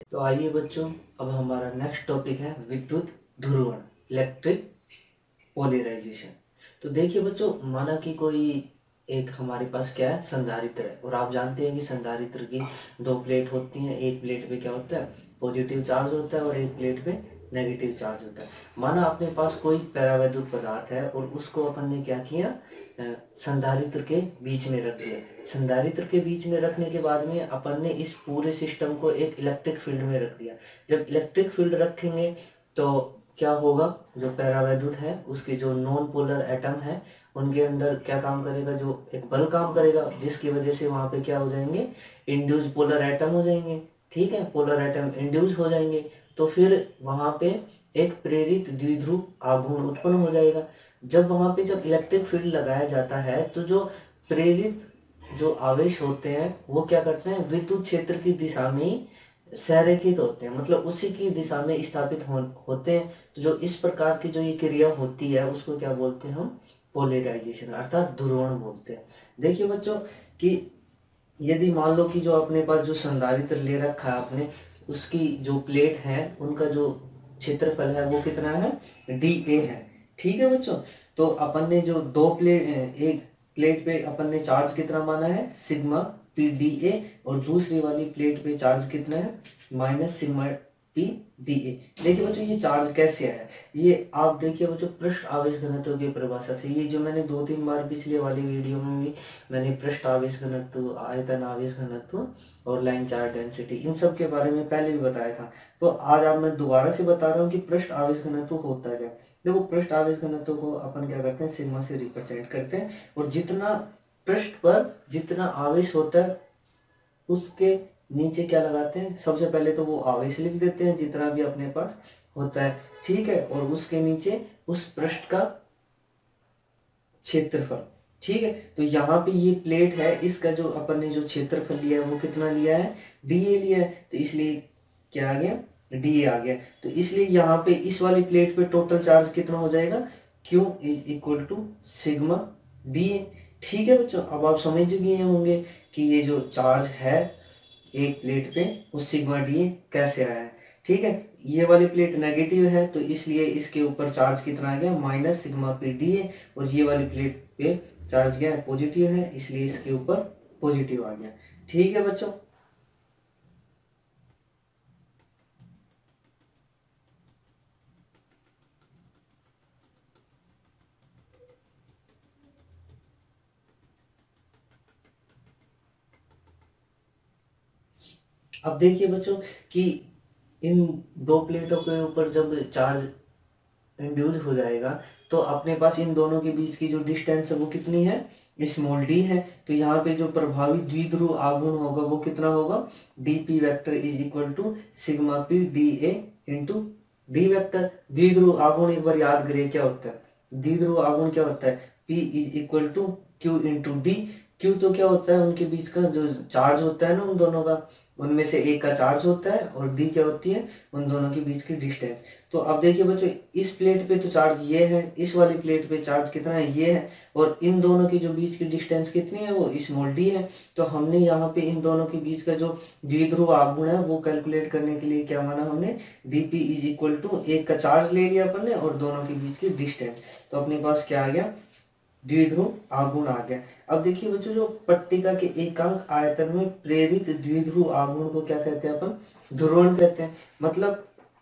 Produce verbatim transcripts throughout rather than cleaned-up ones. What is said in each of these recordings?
तो आइए बच्चों, अब हमारा नेक्स्ट टॉपिक है विद्युत ध्रुवण, इलेक्ट्रिक पोलराइजेशन। तो देखिए बच्चों, माना कि कोई एक हमारे पास क्या है, संधारित्र है, और आप जानते हैं कि संधारित्र की दो प्लेट होती हैं। एक प्लेट पे क्या होता है, पॉजिटिव चार्ज होता है, और एक प्लेट पे नेगेटिव चार्ज होता है। माना अपने पास कोई परावैद्युत पदार्थ है और उसको अपन ने क्या किया, अ, संधारित्र के बीच में रख दिया। संधारित्र के बीच में रखने के बाद में अपन ने इस पूरे सिस्टम को एक इलेक्ट्रिक फील्ड में रख दिया। जब इलेक्ट्रिक फील्ड रखेंगे तो क्या होगा, जो परावैद्युत है उसके जो नॉन पोलर एटम है उनके अंदर क्या काम करेगा, जो एक बल काम करेगा, जिसकी वजह से वहां पे क्या हो जाएंगे, इंड्यूस पोलर एटम हो जाएंगे। ठीक है, पोलर एटम इंड्यूस हो जाएंगे, तो फिर वहां पे एक प्रेरित द्विध्रुव आघूर्ण उत्पन्न हो जाएगा। जब वहां पे जब इलेक्ट्रिक फील्ड लगाया जाता है तो जो प्रेरित जो आवेश होते हैं वो क्या करते हैं, विद्युत क्षेत्र की दिशा में ही संरेखित होते हैं, मतलब उसी की दिशा में स्थापित हो, होते हैं। तो जो इस प्रकार की जो ये क्रिया होती है उसको क्या बोलते हैं हम, पोलराइजेशन अर्थात ध्रुवण बोलते हैं। देखिए बच्चों कि यदि मान लो कि जो अपने पास जो संधारित्र ले रखा है आपने, उसकी जो प्लेट है उनका जो क्षेत्रफल है वो कितना है, डी ए है। ठीक है बच्चों, तो अपन ने जो दो प्लेट, एक प्लेट पे अपन ने चार्ज कितना माना है, सिग्मा पी डी ए, और दूसरी वाली प्लेट पे चार्ज कितना है, minus sigma P D A. देखिए बच्चों ये चार्ज कैसे आया, ये आप देखिए बच्चों पृष्ठ आवेश घनत्व की परिभाषा से। ये जो मैंने दो तीन बार पिछले वाली वीडियो में भी मैंने पृष्ठ आवेश घनत्व, आयतन आवेश घनत्व और लाइन चार्ज डेंसिटी, इन सब के बारे में पहले भी बताया था। तो आज आप मैं दोबारा से बता रहा हूँ कि पृष्ठ आवेश घनत्व होता है क्या। देखो पृष्ठ आवेश घनत्व को अपन क्या करते हैं, सिग्मा से रिप्रेजेंट करते हैं, और जितना पृष्ठ पर जितना आवेश होता है उसके नीचे क्या लगाते हैं, सबसे पहले तो वो आवेश लिख देते हैं जितना भी अपने पास होता है। ठीक है, और उसके नीचे उस पृष्ठ का क्षेत्रफल। ठीक है, तो यहाँ पे ये प्लेट है, इसका जो अपन ने जो क्षेत्रफल लिया है वो कितना लिया है, डी ए लिया है, तो इसलिए क्या आ गया, डी ए आ गया। तो इसलिए यहाँ पे इस वाली प्लेट पे टोटल चार्ज कितना हो जाएगा, Q is equal to sigma D A. ठीक है बच्चों, अब आप समझ गए होंगे कि ये जो चार्ज है एक प्लेट पे वो सिग्मा डी कैसे आया है। ठीक है, ये वाली प्लेट नेगेटिव है तो इसलिए इसके ऊपर चार्ज कितना आ गया, माइनस सिग्मा पी डी है, और ये वाली प्लेट पे चार्ज क्या है, पॉजिटिव है, इसलिए इसके ऊपर पॉजिटिव आ गया। ठीक है बच्चों, अब देखिए बच्चों कि इन दो प्लेटों के ऊपर जब चार्ज इंड्यूस हो जाएगा तो अपने पास इन दोनों के बीच की जो डिस्टेंस है वो कितनी है, स्मॉल डी है। तो यहाँ पे जो प्रभावी द्विध्रुव आघूर्ण होगा वो कितना होगा, D P vector is equal to sigma P D A into D vector. द्विध्रुव आघूर्ण एक बार याद करिए क्या होता है, द्विध्रुव आघूर्ण क्या होता है, P is equal to Q into D. Q तो क्या होता है, उनके बीच का जो चार्ज होता है ना उन दोनों का, उनमें से एक का चार्ज होता है, और डी क्या होती है, उन दोनों के बीच की डिस्टेंस। तो अब देखिए बच्चों इस प्लेट पे तो चार्ज ये है, इस वाली प्लेट पे चार्ज कितना है, ये है, और इन दोनों की जो बीच की डिस्टेंस कितनी है, वो स्मॉल डी है। तो हमने यहाँ पे इन दोनों के बीच का जो द्विध्रुव आघूर्ण है वो कैलकुलेट करने के लिए क्या माना हमने, डीपी इज इक्वल टू एक का चार्ज ले लिया अपन ने और दोनों के बीच की डिस्टेंस। तो अपने पास क्या आ गया, द्विध्रुव आघूर्ण आ गया। अब देखिए बच्चों जो पट्टिका के एकांक आयतन में प्रेरित द्विध्रुव आघूर्ण को क्या कहते हैं अपन, ध्रुवण कहते हैं। मतलब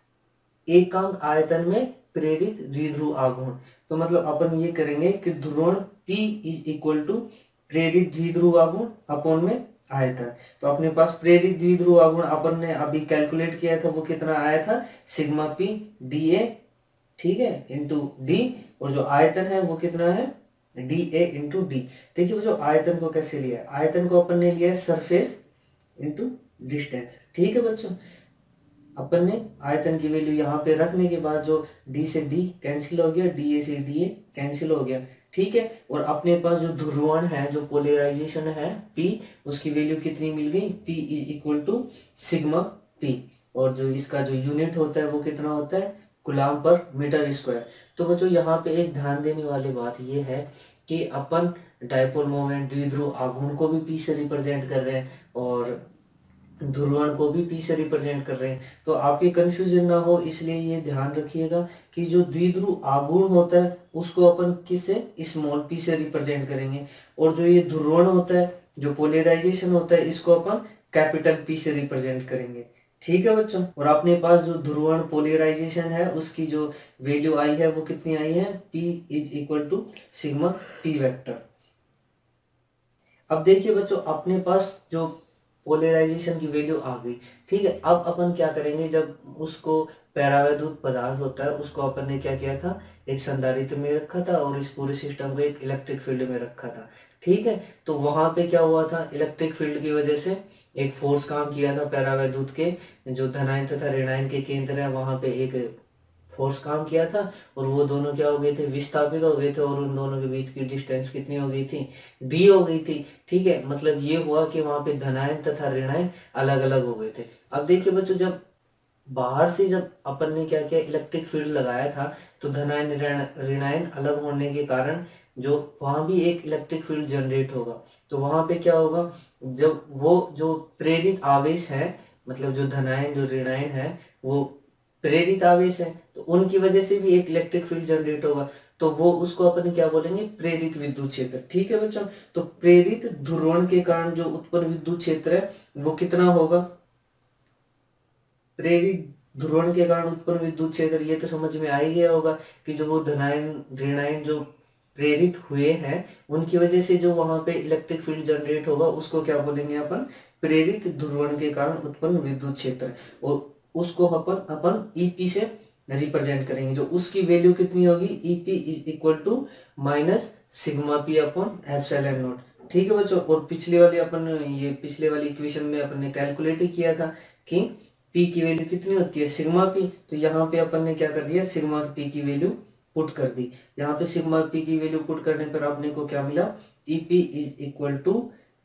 एकांक आयतन में प्रेरित द्विध्रुव आघूर्ण, तो मतलब अपन ये करेंगे कि ध्रुवण P इज इक्वल टू प्रेरित द्विध्रुव आघूर्ण अपॉन में आयतन। तो अपने पास प्रेरित द्विध्रुव आघूर्ण अपन ने अभी कैलकुलेट किया था वो कितना आया था, सिग्मा पी डी ए, ठीक है, इंटू डी, और जो आयतन है वो कितना है, डी ए इंटू डी। देखिए वो जो आयतन को कैसे लिया है, आयतन को अपन ने लिया है सरफेस इंटू डिस्टेंस। ठीक है बच्चों, अपन ने आयतन की वैल्यू यहाँ पे रखने के बाद जो d से d कैंसिल हो गया, da से da कैंसिल हो गया। ठीक है, और अपने पास जो ध्रुवण है, जो पोलराइजेशन है p, उसकी वैल्यू कितनी मिल गई, p is equal to sigma p, और जो इसका जो यूनिट होता है वो कितना होता है, कूलम्ब पर मीटर स्क्वायर। तो बच्चों यहाँ पे एक ध्यान देने वाली बात ये है कि अपन डायपोल मोमेंट द्विध्रुव आघूर्ण को भी p से रिप्रेजेंट कर रहे हैं, और ध्रुवण को भी पी से रिप्रेजेंट कर रहे हैं। तो आपके कंफ्यूजन ना हो इसलिए ये ध्यान रखिएगा कि जो द्विध्रुव आघूर्ण होता है उसको अपन किससे, स्मॉल पी से रिप्रेजेंट करेंगे, और जो ये ध्रुवण होता है, जो पोलराइजेशन होता है, इसको अपन कैपिटल पी से रिप्रेजेंट करेंगे। ठीक है बच्चों, और अपने पास जो ध्रुवण पोलराइजेशन है उसकी जो वैल्यू आई है वो कितनी आई है, P is equal to sigma P vector. अब देखिए बच्चों, अपने पास जो पोलराइजेशन की वैल्यू आ गई, ठीक है। अब अपन क्या करेंगे, जब उसको पैरावैद्युत पदार्थ होता है उसको अपन ने क्या किया था, एक संधारित्र में रखा था और इस पूरे सिस्टम को एक इलेक्ट्रिक फील्ड में रखा था, ठीक है। तो वहां पे क्या हुआ था, इलेक्ट्रिक फील्ड की वजह से एक फोर्स काम किया था पैरावैद्युत के जो धनायन तथा ऋणायन के केंद्र है वहां पे एक फोर्स काम किया था, और वो दोनों क्या हो गए थे, विस्थापित हो गए थे, और उन दोनों के बीच की डिस्टेंस कितनी हो गई थी, डी हो गई थी, ठीक है। मतलब ये हुआ कि वहां पे धनायन तथा ऋणायन अलग अलग हो गए थे। अब देखिए बच्चों, जब बाहर से जब अपन ने क्या किया, इलेक्ट्रिक फील्ड लगाया था, तो धनायन ऋणायन अलग होने के कारण जो वहां भी एक इलेक्ट्रिक फील्ड जनरेट होगा। तो वहां पे क्या होगा, जब वो जो प्रेरित आवेश है, मतलब जो धनायन जो ऋणायन है वो प्रेरित आवेश है, तो उनकी वजह से भी एक इलेक्ट्रिक फील्ड जनरेट होगा, तो वो उसको अपन क्या बोलेंगे, प्रेरित विद्युत क्षेत्र। ठीक है बच्चों, तो प्रेरित ध्रुवण के कारण जो उत्पन्न विद्युत क्षेत्र है वो कितना होगा, प्रेरित ध्रुवण के कारण उत्पन्न विद्युत क्षेत्र, ये तो समझ में आ ही गया होगा कि जो वो धनायन ऋणायन जो प्रेरित हुए हैं उनकी वजह से जो वहां पे इलेक्ट्रिक फील्ड जनरेट होगा उसको क्या बोलेंगे अपन, प्रेरित ध्रुवण के कारण उत्पन्न विद्युत क्षेत्र, और उसको अपन अपन ईपी से रिप्रेजेंट करेंगे। जो उसकी वैल्यू कितनी होगी, EP is equal to minus sigma P upon epsilon naught. ठीक है बच्चों, और पिछली वाली अपन ये पिछले वाली इक्वेशन में अपन ने कैलकुलेट किया था कि पी की वैल्यू कितनी होती है, सिग्मा पी। तो यहाँ पे अपन ने क्या कर दिया, सिग्मा पी की वैल्यू पुट कर दी। यहाँ पे सिग्मा पी की वैल्यू पुट करने पर आपने को क्या मिला, EP is equal to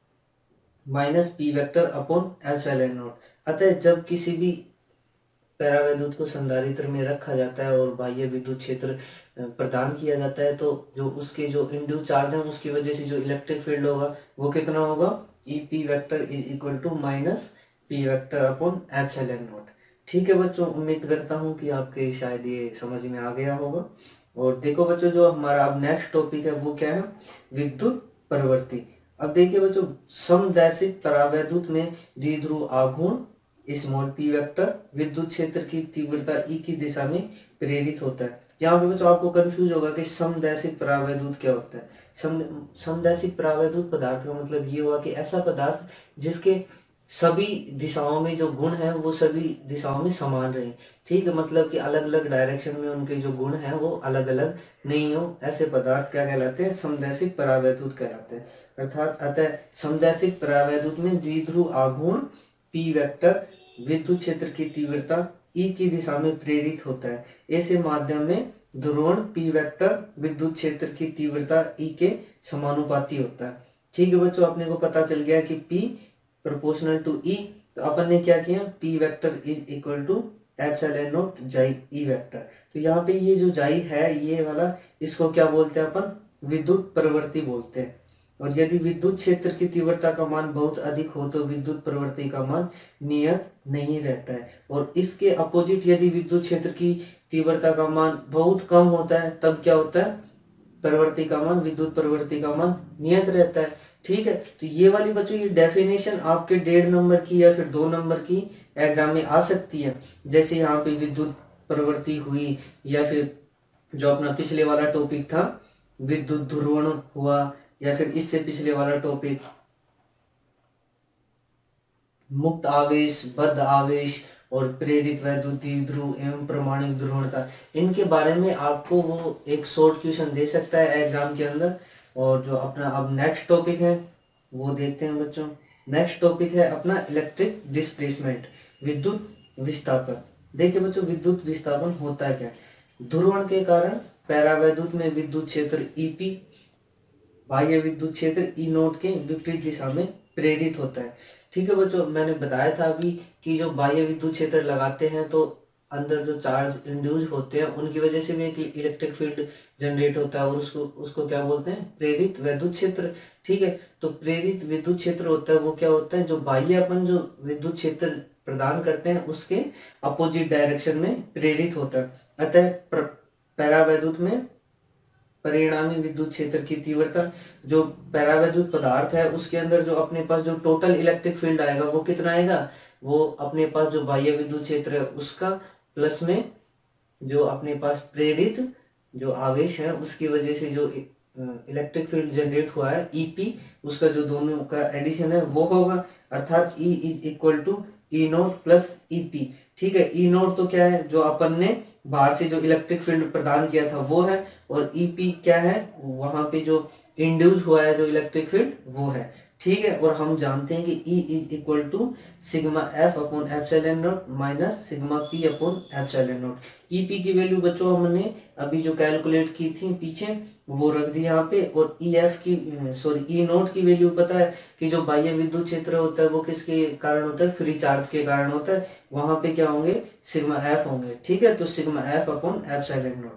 minus P vector upon epsilon naught. अतः जब किसी भी पैरावैद्युत को संधारित्र में रखा जाता है और बाह्य विद्युत क्षेत्र प्रदान किया जाता है, तो जो उसके जो इंड्यूस चार्ज है उसकी वजह से जो इलेक्ट्रिक फील्ड होगा वो कितना होगा, E P vector is equal to minus P vector upon epsilon naught. ठीक है बच्चों, उम्मीद करता हूँ कि आपके शायद ये समझ में आ गया होगा। और देखो बच्चों, जो हमारा अब नेक्स्ट टॉपिक है वो क्या है, विद्युत प्रवृत्ति। अब देखिए बच्चों, समदैशिक परावैद्युत में द्विध्रुव आघूर्ण स्मॉल पी वेक्टर विद्युत क्षेत्र की तीव्रता ई की दिशा में प्रेरित होता है। यहाँ पे बच्चों आपको कंफ्यूज होगा कि समदैशिक परावैद्युत क्या होता है। सम समदैशिक परावैद्युत पदार्थ का मतलब ये हुआ कि ऐसा पदार्थ जिसके सभी दिशाओं में जो गुण है वो सभी दिशाओं में समान रहे। ठीक है, मतलब कि अलग अलग डायरेक्शन में उनके जो गुण हैं वो अलग अलग नहीं हो, ऐसे पदार्थ क्या कहलाते हैं, समदैशिक परावैद्युत कहलाते हैं। अर्थात अतः समदैशिक परावैद्युत में द्विध्रुव आघूर्ण पी वेक्टर विद्युत क्षेत्र की तीव्रता ई की दिशा में प्रेरित होता है। ऐसे माध्यम में ध्रुवण पी वेक्टर विद्युत क्षेत्र की तीव्रता ई के समानुपाती होता है। ठीक है बच्चों, अपने को पता चल गया कि P प्रोपोर्शनल टू ई। तो अपन ने क्या किया, P vector is equal to epsilon naught chi E vector. तो यहाँ पे ये जो जाई है ये वाला, इसको क्या बोलते हैं अपन, विद्युत प्रवृत्ति बोलते हैं। और यदि विद्युत क्षेत्र की तीव्रता का मान बहुत अधिक हो तो विद्युत प्रवृत्ति का मान नियत नहीं रहता है, और इसके अपोजिट यदि विद्युत क्षेत्र की तीव्रता का मान बहुत कम होता है तब क्या होता है, प्रवृत्ति का मान विद्युत प्रवृत्ति का मान नियत रहता है। ठीक है, तो ये वाली बच्चों ये डेफिनेशन आपके डेढ़ नंबर की या फिर दो नंबर की एग्जाम में आ सकती है। जैसे यहाँ पे विद्युत प्रवृत्ति हुई, या फिर जो अपना पिछले वाला टॉपिक था विद्युत ध्रुवण हुआ, या फिर इससे पिछले वाला टॉपिक मुक्त आवेश, बद्ध आवेश और प्रेरित वैद्युत ध्रुव एवं प्रमाणिक ध्रुवणता, इनके बारे में आपको वो एक शॉर्ट क्वेश्चन दे सकता है एग्जाम के अंदर। और जो अपना अब नेक्स्ट टॉपिक है वो देखते हैं बच्चों। नेक्स्ट टॉपिक है अपना इलेक्ट्रिक डिस्प्लेसमेंट, विद्युत विस्थापन। देखिए बच्चों, विद्युत विस्थापन होता है क्या, ध्रुवण के कारण पैरावैद्युत में विद्युत क्षेत्र ईपी बाह्य विद्युत क्षेत्र ई नोट के विपरीत दिशा में प्रेरित होता है। ठीक है बच्चों, मैंने बताया था अभी कि जो बाह्य विद्युत क्षेत्र लगाते हैं तो अंदर जो चार्ज इंड्यूस होते हैं उनकी वजह से भी एक इलेक्ट्रिक फील्ड जनरेट होता है और उसको उसको क्या बोलते हैं, प्रेरित विद्युत क्षेत्र। ठीक है, तो प्रेरित विद्युत क्षेत्र होता है वो क्या होता है, जो बाह्य अपन जो विद्युत क्षेत्र प्रदान करते हैं उसके अपोजिट डायरेक्शन में प्रेरित होता है। अतः परावैद्युत में परिणामी विद्युत क्षेत्र की तीव्रता, जो परावैद्युत पदार्थ है उसके अंदर जो अपने पास जो टोटल इलेक्ट्रिक फील्ड आएगा वो कितना आएगा, वो अपने पास जो बाह्य विद्युत क्षेत्र है उसका प्लस में जो अपने पास प्रेरित जो आवेश है उसकी वजह से जो इलेक्ट्रिक फील्ड जनरेट हुआ है ईपी, उसका जो दोनों का एडिशन है वो होगा, अर्थात E is equal to E naught plus EP. ठीक है, ई नोट तो क्या है, जो अपन ने बाहर से जो इलेक्ट्रिक फील्ड प्रदान किया था वो है, और ईपी क्या है, वहां पे जो इंड्यूस हुआ है जो इलेक्ट्रिक फील्ड वो है। ठीक है, और हम जानते हैं कि E is equal to sigma F upon epsilon naught minus sigma P upon epsilon naught. EP की वैल्यू बच्चों हमने अभी जो कैलकुलेट की थी पीछे वो रख दी यहाँ पे, और ई एफ की सॉरी ई नोट की वैल्यू पता है कि जो बाह्य विद्युत क्षेत्र होता है वो किसके कारण होता है, फ्री चार्ज के कारण होता है, वहां पे क्या होंगे, सिग्मा एफ होंगे। ठीक है, तो sigma F upon epsilon naught.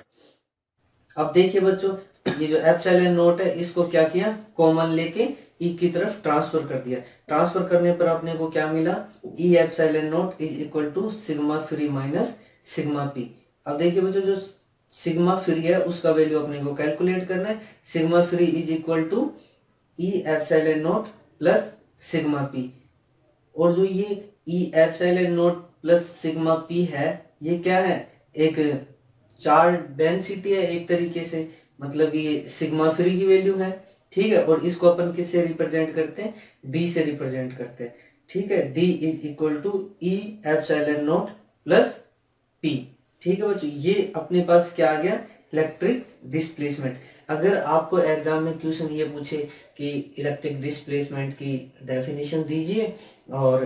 अब देखिए बच्चों, ये जो एप्सिलॉन नॉट है इसको क्या किया, कॉमन लेके ई की तरफ ट्रांसफर कर दिया। ट्रांसफर करने पर अपने को क्या मिला, E epsilon naught is equal to sigma free minus sigma P. अब देखिए बच्चों, जो सिग्मा फ्री है उसका वैल्यू अपने को कैलकुलेट करना है। Sigma free is equal to E epsilon naught plus sigma P, और जो ये E epsilon naught plus sigma P है ये क्या है, एक चार्ज डेंसिटी है एक तरीके से, मतलब ये सिग्मा फ्री की वैल्यू है। ठीक है, और इसको अपन किससे रिप्रेजेंट करते हैं, डी से रिप्रेजेंट करते हैं। ठीक है, D is equal to E epsilon naught plus P. ठीक है बच्चों, ये अपने पास क्या आ गया, इलेक्ट्रिक डिस्प्लेसमेंट। अगर आपको एग्जाम में क्वेश्चन ये पूछे कि इलेक्ट्रिक डिस्प्लेसमेंट की डेफिनेशन दीजिए और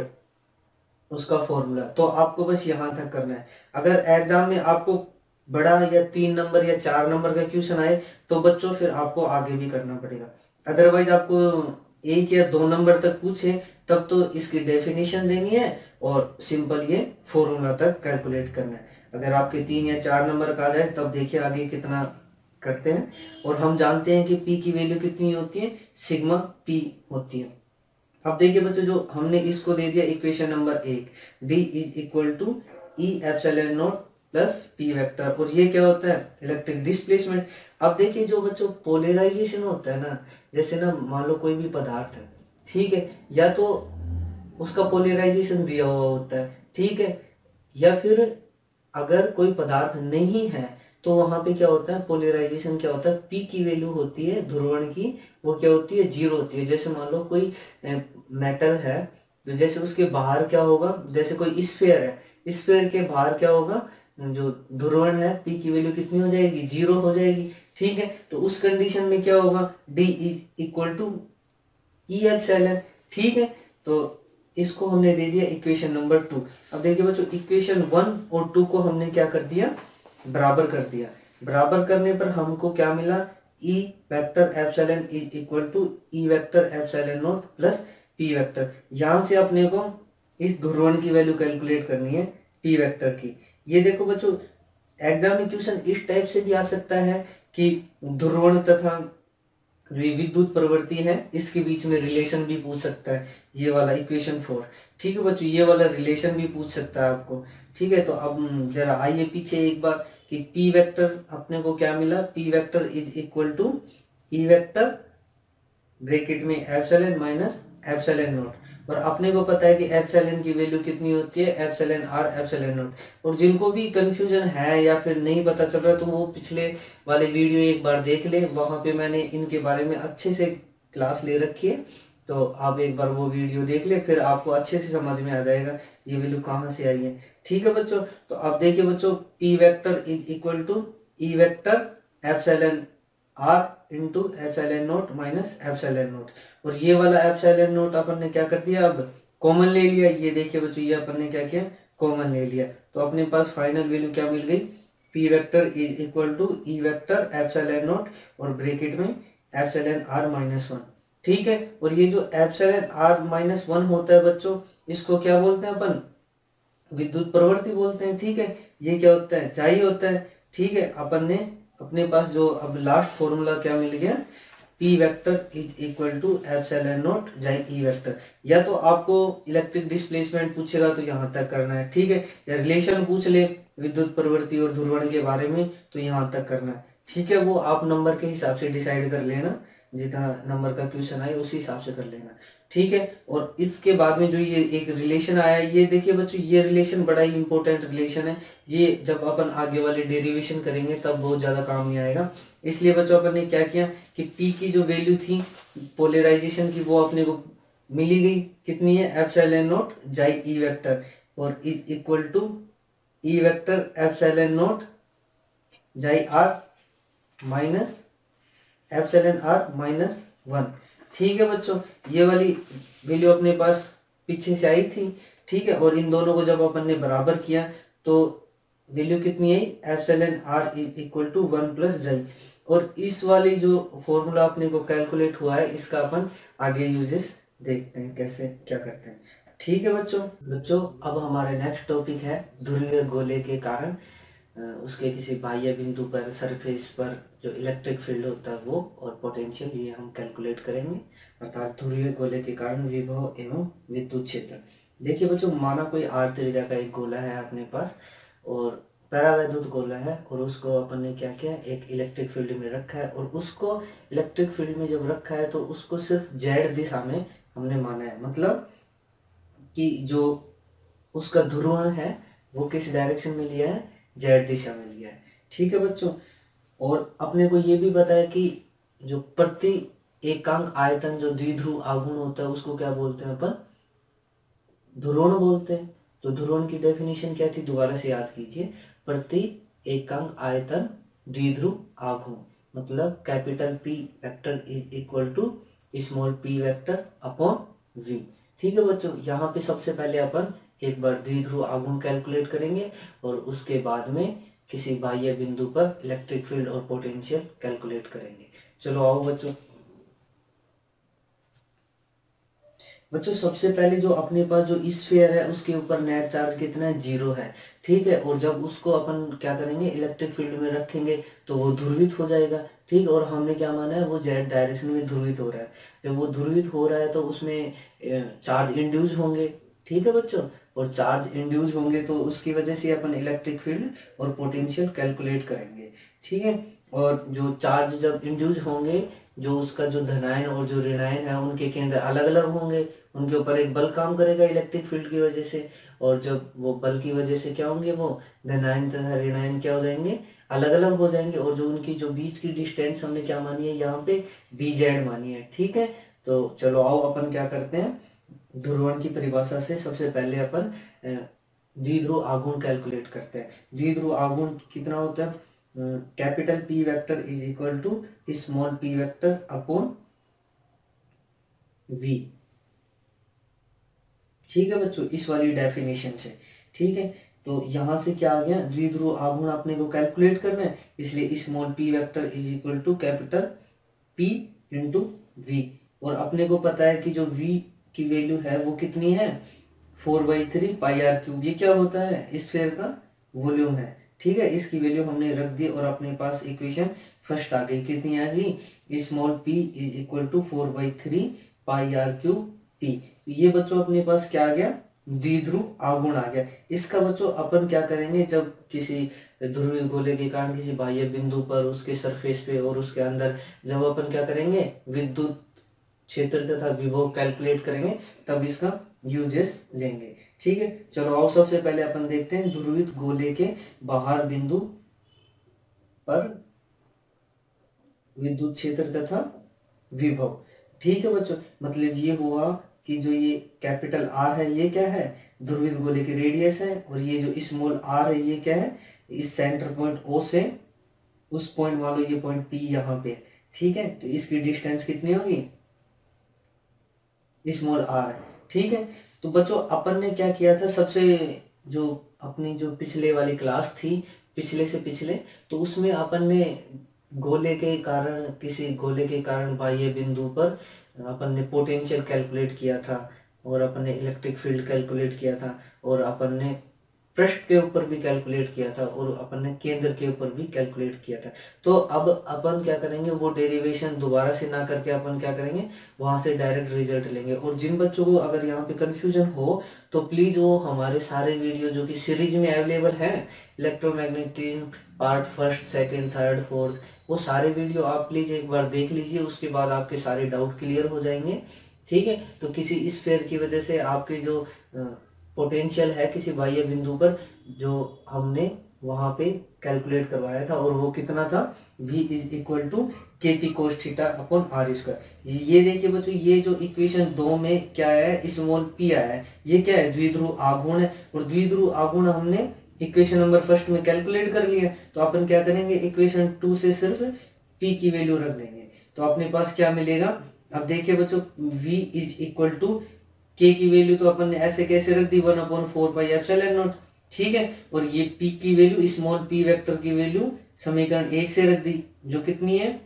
उसका फॉर्मूला, तो आपको बस यहां तक करना है। अगर एग्जाम में आपको बड़ा या तीन नंबर या चार नंबर का क्वेश्चन आए तो बच्चों फिर आपको आगे भी करना पड़ेगा। अदरवाइज आपको एक या दो नंबर तक पूछे तब तो इसकी डेफिनेशन देनी है और सिंपल ये फॉर्मूला तक कैलकुलेट करना है। अगर आपके तीन या चार नंबर का आ जाए तब देखिए आगे कितना करते हैं। और हम जानते हैं कि पी की वैल्यू कितनी होती है, सिग्मा पी होती है। अब देखिए बच्चों, जो हमने इसको दे दिया इक्वेशन नंबर एक, D is equal to E epsilon naught plus P vector, और ये क्या होता है, इलेक्ट्रिक डिस्प्लेसमेंट। अब देखिए जो बच्चों पोलराइजेशन होता है ना, जैसे ना मान लो कोई भी पदार्थ है, ठीक है, या तो उसका पोलराइजेशन दिया हुआ होता है, ठीक है, या फिर अगर कोई पदार्थ नहीं है तो वहां पे क्या होता है, पोलराइजेशन क्या होता है, पी की वैल्यू होती है ध्रुवण की, वो क्या होती है, जीरो होती है। जैसे मान लो कोई मेटल है तो जैसे उसके बाहर क्या होगा, जैसे कोई स्फीयर है, स्फीयर के बाहर क्या होगा, जो ध्रुवण है पी की वैल्यू कितनी हो जाएगी, जीरो हो जाएगी। ठीक है, तो उस कंडीशन में क्या होगा, D is equal to E epsilon. ठीक है, तो इसको हमने दे दिया इक्वेशन नंबर टू। अब देखिए बच्चों, इक्वेशन वन और टू को हमने क्या कर दिया, बराबर कर दिया। बराबर करने पर हमको क्या मिला, E vector epsilon is equal to E vector epsilon naught plus P vector. यहां से अपने को इस ध्रुवण की वैल्यू कैलकुलेट करनी है पी वेक्टर की। ये देखो बच्चों, एग्जाम में क्वेश्चन इस टाइप से भी आ सकता है कि ध्रुवण तथा जो विद्युत प्रवृत्ति है इसके बीच में रिलेशन भी पूछ सकता है, ये वाला इक्वेशन फोर। ठीक है बच्चों, ये वाला रिलेशन भी पूछ सकता है आपको। ठीक है, तो अब जरा आइए पीछे एक बार कि पी वेक्टर अपने को क्या मिला, P vector is equal to E vector bracket में एप्सिलॉन माइनस एप्सिलॉन नॉट, और अपने को पता है कि एप्सिलॉन की वैल्यू कितनी होती है, एप्सिलॉन आर एप्सिलॉन नॉट। और जिनको भी कंफ्यूजन है या फिर नहीं पता चल रहा तो वो पिछले वाले वीडियो एक बार देख ले, वहां पे मैंने इनके बारे में अच्छे से क्लास ले रखी है, तो आप एक बार वो वीडियो देख ले, फिर आपको अच्छे से समझ में आ जाएगा ये वैल्यू कहाँ से आई है। ठीक है बच्चों, तो अब देखिए बच्चों, P vector is equal to E vector epsilon R into epsilon naught minus epsilon naught, और ये वाला एप्सिलॉन नोट अपन ने क्या कर दिया, अब कॉमन ले लिया। ये देखिए बच्चों, ये अपन ने क्या किया, कॉमन ले लिया, तो अपने पास फाइनल वैल्यू क्या मिल गई, P vector is equal to E vector epsilon naught और ब्रैकेट में एप्सिलॉन आर माइनस वन। ठीक है, और ये जो एप्सिलॉन आर माइनस वन होता है बच्चों, इसको क्या बोलते हैं अपन, विद्युत प्रवृत्ति बोलते हैं। ठीक है, ये क्या होता है, जाई होता है। ठीक है, अपन ने अपने पास जो अब लास्ट फॉर्मूला क्या मिल गया, P vector is equal to epsilon naught chi E vector. या तो आपको इलेक्ट्रिक डिस्प्लेसमेंट पूछेगा तो यहाँ तक करना है, ठीक है, या रिलेशन पूछ ले विद्युत प्रवृत्ति और ध्रुवण के बारे में तो यहाँ तक करना है। ठीक है, वो आप नंबर के हिसाब से डिसाइड कर लेना, जितना नंबर का क्वेश्चन आए उसी हिसाब से कर लेना। ठीक है, और इसके बाद में जो ये एक रिलेशन आया, ये देखिए बच्चों, ये रिलेशन बड़ा ही इंपॉर्टेंट रिलेशन है। ये जब अपन आगे वाले डेरिवेशन करेंगे तब बहुत ज्यादा काम नहीं आएगा। इसलिए बच्चों अपन ने क्या किया कि P की जो वैल्यू थी पोलराइजेशन की वो अपने को मिली गई, कितनी है, epsilon naught chi E vector, और is equal to E vector epsilon naught chi R minus epsilon R minus one. ठीक है बच्चों, ये वाली वैल्यू अपने पास पीछे से आई थी। ठीक है, और इन दोनों को जब अपन ने बराबर किया तो वैल्यू कितनी आई, epsilon R is equal to one plus chi. और इस वाली जो फॉर्मूला अपने को कैलकुलेट हुआ है, इसका अपन आगे यूजेस देखते हैं कैसे क्या करते हैं। ठीक है बच्चों बच्चों अब हमारे नेक्स्ट टॉपिक है ध्रुवीय गोले के कारण उसके किसी बाह्य बिंदु पर सरफेस पर जो इलेक्ट्रिक फील्ड होता है वो और पोटेंशियल, ये हम कैलकुलेट करेंगे, अर्थात ध्रुवीय गोले के कारण विभव एवं विद्युत क्षेत्र। देखिए बच्चों, माना कोई आर त्रिज्या का एक गोला है अपने पास और परावैद्युत गोला है, और उसको अपन ने क्या किया, एक इलेक्ट्रिक फील्ड में रखा है, और उसको इलेक्ट्रिक फील्ड में जब रखा है तो उसको सिर्फ जेड दिशा में हमने माना है, मतलब कि जो उसका ध्रुवण है वो किस डायरेक्शन में लिया है, जेड दिशा में लिया है। ठीक है बच्चों, और अपने को ये भी बताया कि जो प्रति एकांक आयतन जो द्विध्रुव आघूर्ण होता है उसको क्या बोलते हैं अपन, ध्रुवण बोलते हैं। तो ध्रुवण की डेफिनेशन क्या थी, दोबारा से याद कीजिए, प्रति एकांक आयतन द्विध्रुव आघूर्ण, मतलब capital P vector is equal to small p vector upon V. ठीक है बच्चों, यहाँ पे सबसे पहले अपन एक बार द्विध्रुव आघूर्ण कैलकुलेट करेंगे और उसके बाद में किसी बाह्य बिंदु पर इलेक्ट्रिक फील्ड और पोटेंशियल कैलकुलेट करेंगे। चलो आओ बच्चों बच्चों सबसे पहले जो अपने पास जो स्फीयर है उसके ऊपर नेट चार्ज कितना है, जीरो है। ठीक है, और जब उसको अपन क्या करेंगे, इलेक्ट्रिक फील्ड में रखेंगे तो वो ध्रुवित हो जाएगा। ठीक, और हमने क्या माना है, वो जेड डायरेक्शन में ध्रुवित हो रहा है। जब वो ध्रुवित हो रहा है तो उसमें चार्ज इंड्यूस होंगे। ठीक है बच्चों, और चार्ज इंड्यूस होंगे तो उसकी वजह से अपन इलेक्ट्रिक फील्ड और पोटेंशियल कैलकुलेट करेंगे। ठीक है, और जो चार्ज जब इंड्यूस होंगे, जो उसका जो धनायन और जो ऋणायन है उनके केंद्र अलग अलग होंगे, उनके ऊपर एक बल काम करेगा इलेक्ट्रिक फील्ड की वजह से, और जब वो बल की वजह से क्या होंगे, वो धनायन तथा ऋणायन क्या हो जाएंगे, अलग अलग हो जाएंगे। और जो उनकी जो बीच की डिस्टेंस हमने क्या मानी है, यहाँ पे डी जेड मानी है। ठीक है, तो चलो आओ अपन क्या करते हैं, ध्रुवण की परिभाषा से सबसे पहले अपन द्विध्रुव आघूर्ण कैलकुलेट करते हैं। द्विध्रुव आघूर्ण कितना होता है, capital P vector is equal to small p vector upon V. ठीक है बच्चों, इस वाली डेफिनेशन से। ठीक है, तो यहां से क्या आ गया, द्विध्रुव आघूर्ण अपने को कैलकुलेट करना है, इसलिए small p vector is equal to capital P into V. और अपने को पता है कि जो वी की वैल्यू है वो कितनी है, four by three pi R cube. ये क्या होता है, इस स्फीयर का वॉल्यूम है। ठीक है, इसकी वैल्यू हमने रख दी और अपने पास इक्वेशन फर्स्ट आ गई, कितनी आ गई, small p is equal to four by three pi R cube T. ये बच्चों अपने पास क्या आ गया, द्विध्रुव आघूर्ण आ गया। इसका बच्चों अपन क्या करेंगे, जब किसी ध्रुवीय गोले के कारण किसी बाह्य बिंदु पर उसके सरफेस पे और उसके अंदर जब अपन क्या करेंगे, विद्युत क्षेत्र तथा विभव कैलकुलेट करेंगे तब इसका यूजेस लेंगे। ठीक है, चलो आओ सबसे पहले अपन देखते हैं ध्रुवित गोले के बाहर बिंदु पर विद्युत क्षेत्र तथा विभव। ठीक है बच्चों, मतलब ये हुआ कि जो ये कैपिटल आर है ये क्या है, ध्रुवित गोले की रेडियस है, और ये जो स्मॉल आर है ये क्या है, इस सेंटर पॉइंट ओ से उस पॉइंट मान लो ये पॉइंट पी यहाँ पे। ठीक है, तो इसकी डिस्टेंस कितनी होगी, स्मॉल आर है। ठीक है, तो बच्चों अपन ने क्या किया था, सबसे जो अपनी जो पिछले वाली क्लास थी, पिछले से पिछले, तो उसमें अपन ने गोले के कारण किसी गोले के कारण बाह्य बिंदु पर अपन ने पोटेंशियल कैलकुलेट किया था, और अपन ने इलेक्ट्रिक फील्ड कैलकुलेट किया था, और अपन ने पृष्ठ के ऊपर भी कैलकुलेट किया था और अपन ने केंद्र के ऊपर भी कैलकुलेट किया था। तो अब अपन क्या करेंगे, वो डेरिवेशन दोबारा से ना करके अपन क्या करेंगे, वहां से डायरेक्ट रिजल्ट लेंगे। और जिन बच्चों को अगर यहाँ पे कंफ्यूजन हो तो प्लीज वो हमारे सारे वीडियो जो कि सीरीज में अवेलेबल है, electromagnetism part first second third fourth, वो सारे वीडियो आप प्लीज एक बार देख लीजिए, उसके बाद आपके सारे डाउट क्लियर हो जाएंगे। ठीक है, तो किसी स्फीयर की वजह से आपकी जो पोटेंशियल है किसी बाह्य बिंदु पर, जो हमने वहां पे कैलकुलेट करवाया था, और वो कितना था, v is equal to K P cos theta upon R square. ये देखिए बच्चों, ये जो इक्वेशन दो में क्या है, स्मॉल p आया है, ये क्या है, द्विध्रुव आघूर्ण है। और द्विध्रुव आघूर्ण हमने इक्वेशन नंबर फर्स्ट में कैलकुलेट कर लिया, तो अपन क्या करेंगे, इक्वेशन टू से सिर्फ p की वैल्यू रख देंगे, तो अपने पास क्या मिलेगा। अब देखिए बच्चों, v इज इक्वल टू के की वैल्यू तो अपन ने ऐसे कैसे रख दी, one upon four pi epsilon naught. ठीक है, और ये p की वैल्यू, स्मॉल p वेक्टर की वैल्यू समीकरण एक से रख दी, जो कितनी है,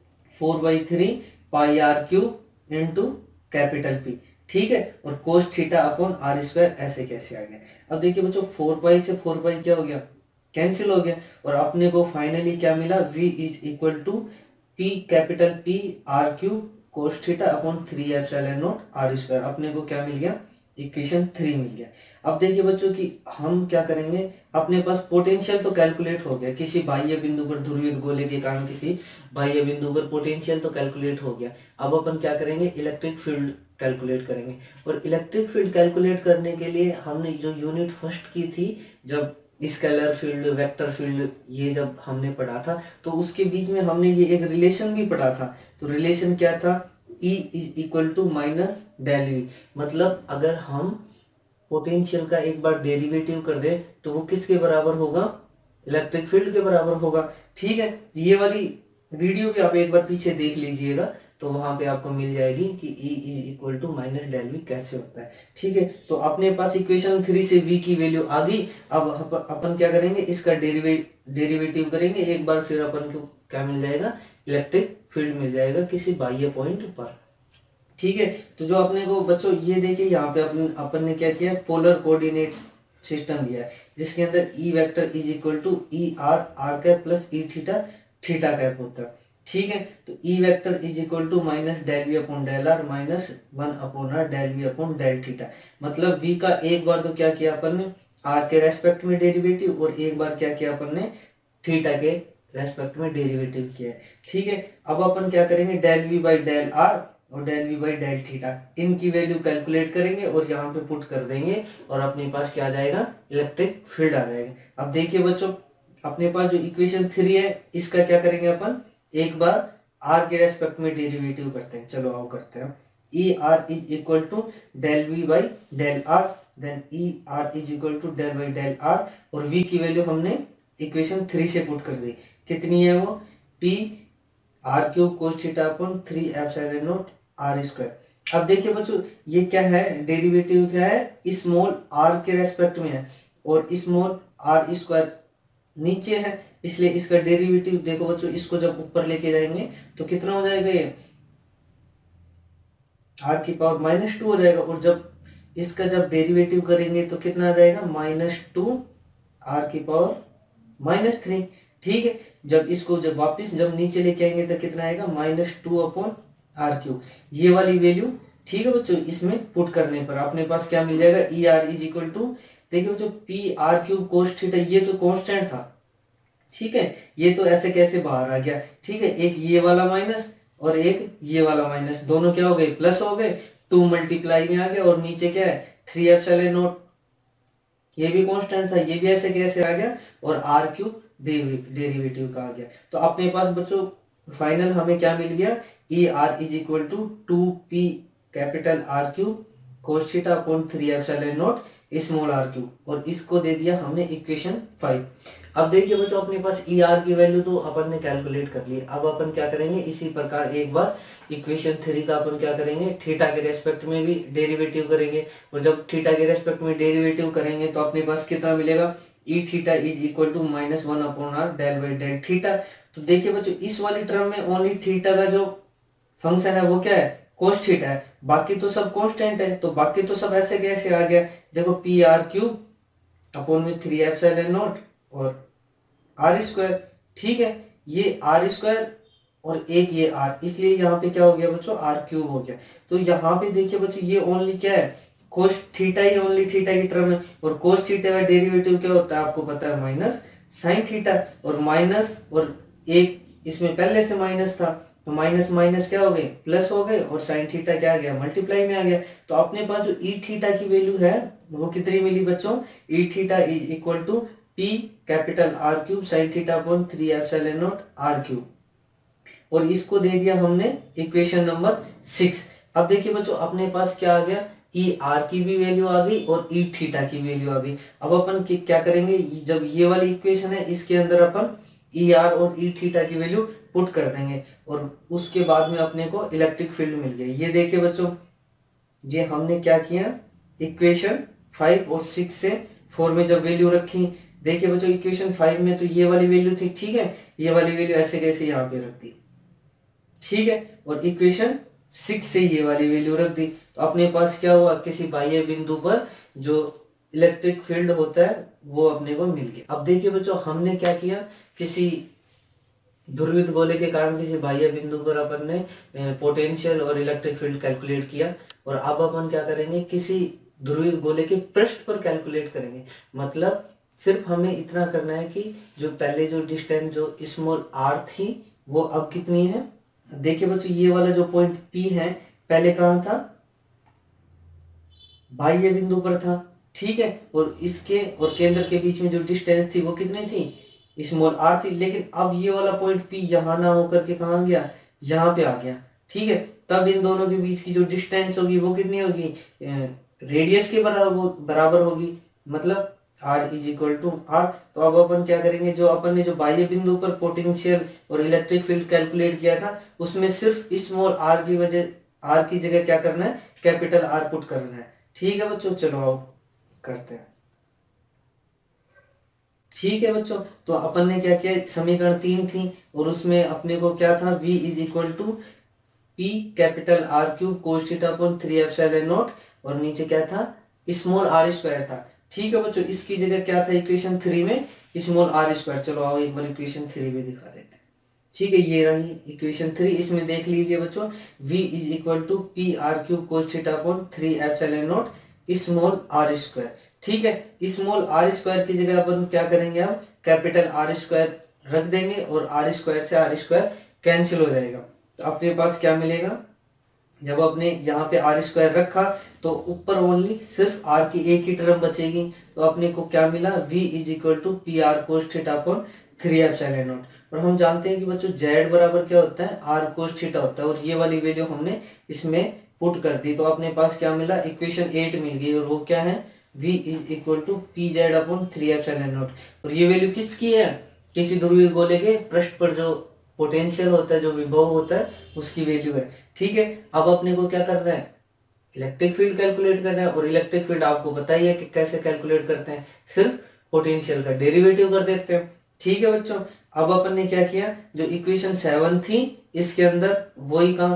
four by three pi R cube into capital P. ठीक है, और cos theta upon R square ऐसे कैसे आ गया। अब देखिए बच्चों, फोर पाई से फोर पाई क्या हो गया, कैंसिल हो गया, और अपने को फाइनली क्या मिला, v is equal to p capital P R cube cos theta upon three epsilon naught R square. अपने को क्या मिल गया, इक्वेशन थ्री मिल गया। अब देखिए बच्चों कि हम क्या करेंगे, अपने पास पोटेंशियल तो कैलकुलेट हो गया, किसी बाह्य बिंदु पर ध्रुवीय गोले के कारण किसी बाह्य बिंदु पर पोटेंशियल तो कैलकुलेट हो गया। अब अपन क्या करेंगे, इलेक्ट्रिक फील्ड कैलकुलेट करेंगे। और इलेक्ट्रिक फील्ड कैलकुलेट करने के लिए हमने जो यूनिट फर्स्ट की थी, जब स्केलर फील्ड, वेक्टर फील्ड, ये जब हमने पढ़ा था, तो उसके बीच में हमने ये एक रिलेशन भी पढ़ा था। तो रिलेशन क्या था, E is equal to minus del V. मतलब अगर हम पोटेंशियल का एक बार डेरिवेटिव कर दे तो वो किसके बराबर होगा, इलेक्ट्रिक फील्ड के बराबर होगा। ठीक है, ये वाली वीडियो भी आप एक बार पीछे देख लीजिएगा, तो वहां पे आपको मिल जाएगी कि E is equal to minus del V कैसे होता है। ठीक है, तो अपने पास इक्वेशन थ्री से V की वैल्यू आ गई। अब अपन क्या करेंगे, इसका डेरिवे डेरिवेटिव करेंगे एक बार, फिर अपन को क्या मिल जाएगा, इलेक्ट्रिक फील्ड मिल जाएगा किसी बाह्य पॉइंट पर। ठीक है, तो जो अपने को बच्चों ये देखिए, यहाँ पे अपन अपन ने क्या किया, पोलर कोऑर्डिनेट सिस्टम दिया है, जिसके अंदर E vector is equal to E R R cap plus E theta theta cap होता है। ठीक है, तो E vector is equal to minus del V upon del R minus one upon R del V upon del theta. मतलब V का एक बार तो क्या किया अपन ने, आर के रेस्पेक्ट में डेरिवेटिव, और एक बार क्या किया अपन ने, थीटा के रेस्पेक्ट में डेरिवेटिव किया है। ठीक है, अब अपन क्या करेंगे, del V by del R और del V by del theta, इनकी वैल्यू कैलकुलेट करेंगे और यहाँ पे पुट कर देंगे, और अपने पास क्या आ जाएगा, इलेक्ट्रिक फील्ड आ जाएगा। अब देखिए बच्चों, अपने पास जो इक्वेशन थ्री है, इसका क्या करेंगे अपन, एक बार आर के रेस्पेक्ट में डेरिवेटिव करते हैं। चलो आओ करते हैं। E R is equal to del V by del R, then E R is equal to del by del R, और वी की वैल्यू हमने इक्वेशन थ्री से पुट कर दी, कितनी है वो, P R cube cos theta upon three epsilon naught R square. अब देखिए बच्चों, ये क्या है, डेरिवेटिव क्या है, स्मॉल आर के रेस्पेक्ट में है, और स्मॉल आर स्क्वायर नीचे है, इसलिए इसका डेरिवेटिव देखो बच्चों, इसको जब ऊपर लेके जाएंगे तो कितना हो जाएगा, ये आर की पावर माइनस टू हो जाएगा, और जब इसका जब डेरिवेटिव करेंगे तो कितना आ जाएगा, माइनस टू आर की पावर माइनस थ्री। ठीक है, जब इसको जब वापस जब नीचे लेके आएंगे तो कितना आएगा, minus two upon R cube, ये वाली वैल्यू। ठीक है बच्चों, इसमें पुट करने पर अपने पास क्या मिल जाएगा, E R is equal to, देखिए बच्चों, P R cube cos theta, ये तो कांस्टेंट था। ठीक है, ये तो ऐसे कैसे बाहर आ गया। ठीक है, एक ये वाला माइनस और एक ये वाला माइनस, दोनों क्या हो गए, प्लस हो गए, टू मल्टीप्लाई में आ गया, और नीचे क्या है, थ्री एप्सिलॉन नॉट, ये भी कांस्टेंट था, ये भी ऐसे कैसे आ गया, और आर क्यूब डेरिवेटिव का आ गया। तो अपने पास बच्चों फाइनल हमें क्या मिल गया, E R is equal to two P capital R cube cos theta upon three epsilon naught small are cube, और इसको दे दिया हमने इक्वेशन फाइव। अब देखिए बच्चों, अपने पास ई आर की वैल्यू तो अपन ने कैलकुलेट कर ली। अब अपन क्या करेंगे, इसी प्रकार एक बार इक्वेशन थ्री का अपन क्या करेंगे, थीटा के रेस्पेक्ट में भी डेरिवेटिव करेंगे, और जब थीटा के रेस्पेक्ट में डेरिवेटिव करेंगे तो अपने पास कितना मिलेगा, E theta is equal to minus one upon R del by del theta. तो देखिए बच्चों, इस वाली टर्म में ओनली थीटा का जो फंक्शन है वो क्या है, कोस थीटा है, बाकी तो सब कांस्टेंट है, तो बाकी तो सब ऐसे कैसे आ गया, देखो पी आर क्यूब अपॉन में थ्री एप्सिलॉन नॉट और आर स्क्वायर। ठीक है, ये आर स्क्वायर और एक ये आर, इसलिए यहाँ पे क्या हो गया बच्चों, आर क्यूब हो गया। तो यहाँ पे देखिए बच्चों, ये ओनली क्या है, कोस थीटा ही ओनली थीटा की टर्म है, और कोस थीटा का डेरिवेटिव क्या होता है आपको पता है, माइनस साइन थीटा। और माइनस और एक इसमें पहले से माइनस था, तो माइनस माइनस क्या हो गए, प्लस हो गए, और साइन थीटा क्या आ गया, मल्टीप्लाई में आ गया। तो अपने पास जो ई थीटा की वैल्यू है वो कितनी मिली बच्चों, E theta is equal to P capital R cube sine theta upon three epsilon naught R cube, और इसको दे दिया हमने इक्वेशन नंबर सिक्स। अब देखिए बच्चों, अपने पास क्या आ गया, ई आर की भी वैल्यू आ गई और ई थीटा की वैल्यू आ गई। अब अपन क्या करेंगे, जब ये वाली इक्वेशन है इसके अंदर अपन ई आर और ई थीटा की वैल्यू पुट कर देंगे, और उसके बाद में अपने को इलेक्ट्रिक फील्ड मिल गया। ये देखिए बच्चों, ये हमने क्या किया, इक्वेशन फाइव और सिक्स से फोर में जब वैल्यू रखी, देखिए बच्चों इक्वेशन फाइव में तो ये वाली वैल्यू थी, ठीक है, ये वाली वैल्यू ऐसे कैसे यहाँ पे रख दी, ठीक है, और इक्वेशन सिक्स से ये वाली वैल्यू रख दी। तो अपने पास क्या हुआ, किसी बाह्य बिंदु पर जो इलेक्ट्रिक फील्ड होता है वो अपने को मिल गया। अब देखिए बच्चों, हमने क्या किया, किसी ध्रुवित गोले के कारण किसी बाह्य बिंदु पर अपन ने पोटेंशियल और इलेक्ट्रिक फील्ड कैलकुलेट किया, और अब अपन क्या करेंगे, किसी ध्रुवित गोले के पृष्ठ पर कैलकुलेट करेंगे। मतलब सिर्फ हमें इतना करना है कि जो पहले जो डिस्टेंस जो स्मॉल आर थी वो अब कितनी है। देखिए बच्चों, ये वाला जो पॉइंट पी है पहले कहाँ था, बाह्य बिंदु पर था, ठीक है, और इसके और केंद्र के बीच में जो डिस्टेंस थी वो कितनी थी, स्मॉल आर थी। लेकिन अब ये वाला पॉइंट पी यहाँ ना होकर के कहाँ गया, यहाँ पे आ गया, ठीक है। तब इन दोनों के बीच की जो डिस्टेंस होगी वो कितनी होगी, रेडियस के बराबर बराबर होगी, मतलब R is equal to R. तो अब अपन क्या करेंगे, जो अपन ने जो बाह्य बिंदु पर पोटेंशियल और इलेक्ट्रिक फील्ड कैलकुलेट किया था उसमें सिर्फ स्मॉल आर की वजह, आर की जगह क्या करना है, कैपिटल आर पुट करना है। ठीक है बच्चों, चलो आओ करते हैं। ठीक है बच्चों, तो अपन ने क्या किया, समीकरण तीन थी और उसमें अपने को क्या था, v is equal to P capital R cube cos theta upon three epsilon naught, और नीचे क्या था, स्मॉल आर स्क्वायर था। ठीक है बच्चों, इसकी जगह क्या था इक्वेशन थ्री में, स्मॉल आर स्क्वायर। चलो आओ एक बार इक्वेशन थ्री भी दिखा देते हैं। ठीक है, ये रही इक्वेशन थ्री। इसमें देख लीजिए बच्चों, v is equal to P R cube cos theta upon three epsilon naught small r square. ठीक है, स्मॉल आर स्क्वायर की जगह अपन क्या करेंगे, हम कैपिटल आर स्क्वायर रख देंगे और आर स्क्वायर से आर स्क्वायर कैंसिल हो जाएगा। तो अपने पास क्या मिलेगा, जब आपने यहाँ पे आर स्क्वायर रखा तो ऊपर ओनली सिर्फ आर की एक ही टर्म बचेगी। तो अपने को क्या मिला, v is equal to P R cos theta upon three epsilon naught. और हम जानते हैं कि बच्चों z बराबर क्या होता है, आर कोस थीटा होता है, और ये वाली वैल्यू हमने इसमें पुट कर दी। तो अपने पास क्या मिला, इक्वेशन एट मिल गई, और वो क्या है, v is equal to P Z upon three epsilon naught. और ये वैल्यू किसकी है, किसी ध्रुवीय गोले के पृष्ठ पर जो पोटेंशियल होता है, जो विभव होता है, उसकी वैल्यू है। ठीक है, अब अपने को क्या करना है, इलेक्ट्रिक फील्ड कैलकुलेट करना है, और इलेक्ट्रिक फील्ड आपको पता ही है कि कैसे कैलकुलेट करते हैं, सिर्फ पोटेंशियल का डेरिवेटिव कर देते हैं। ठीक है बच्चों, अब अपन ने क्या किया, जो इक्वेशन सेवन थी इसके अंदर वही काम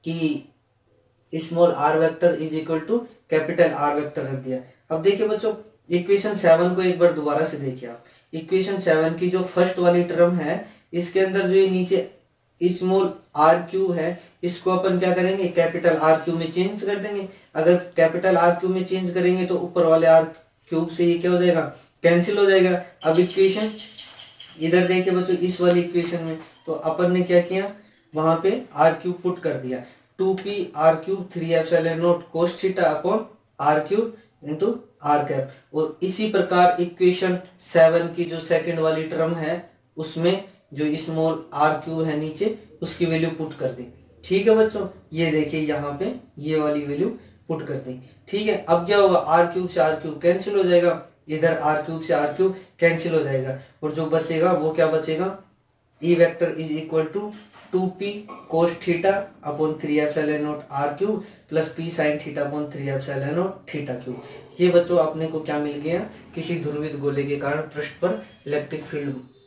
कि small r vector is equal to capital R vector रख दिया। अब देखिए बच्चों, इक्वेशन सेवन को एक बार दोबारा से देखिए आप। इक्वेशन सेवन की जो फर्स्ट वाली टर्म है, इसके अंदर जो ये नीचे स्मॉल आर क्यूब है, इसको अपन क्या करेंगे, कैपिटल आर क्यूब में चेंज कर देंगे। अगर कैपिटल आर क्यूब में चेंज करेंगे तो ऊपर वाले आर क्यूब से ये क्या हो जाएगा, कैंसिल हो जाएगा। अब इक्वेशन इधर देखिए बच्चों, इस वाली इक्वेशन में तो अपन ने क्या किया, वहां पे आर क्यूब पुट कर दिया, two P R cube three epsilon naught cos theta upon R cube into R cap. और इसी प्रकार इक्वेशन सेवन की जो सेकंड वाली टर्म है उसमें जो स्मॉल आर क्यूब है नीचे, उसकी वैल्यू पुट कर दी। ठीक है बच्चों, ये देखिए यहाँ पे ये वाली वैल्यू पुट कर दी। ठीक है, अब क्या होगा, आर क्यूब से आर क्यूब कैंसिल हो जाएगा, इधर आर क्यूब से आर क्यूब कैंसिल हो जाएगा, और जो बचेगा वो क्या बचेगा, E vector is equal to two P cos theta upon three epsilon naught R cube plus P sine theta upon three epsilon naught theta cube. ये बच्चों अपने को क्या मिल गया, किसी ध्रुवित गोले के कारण पृष्ठ पर इलेक्ट्रिक फील्ड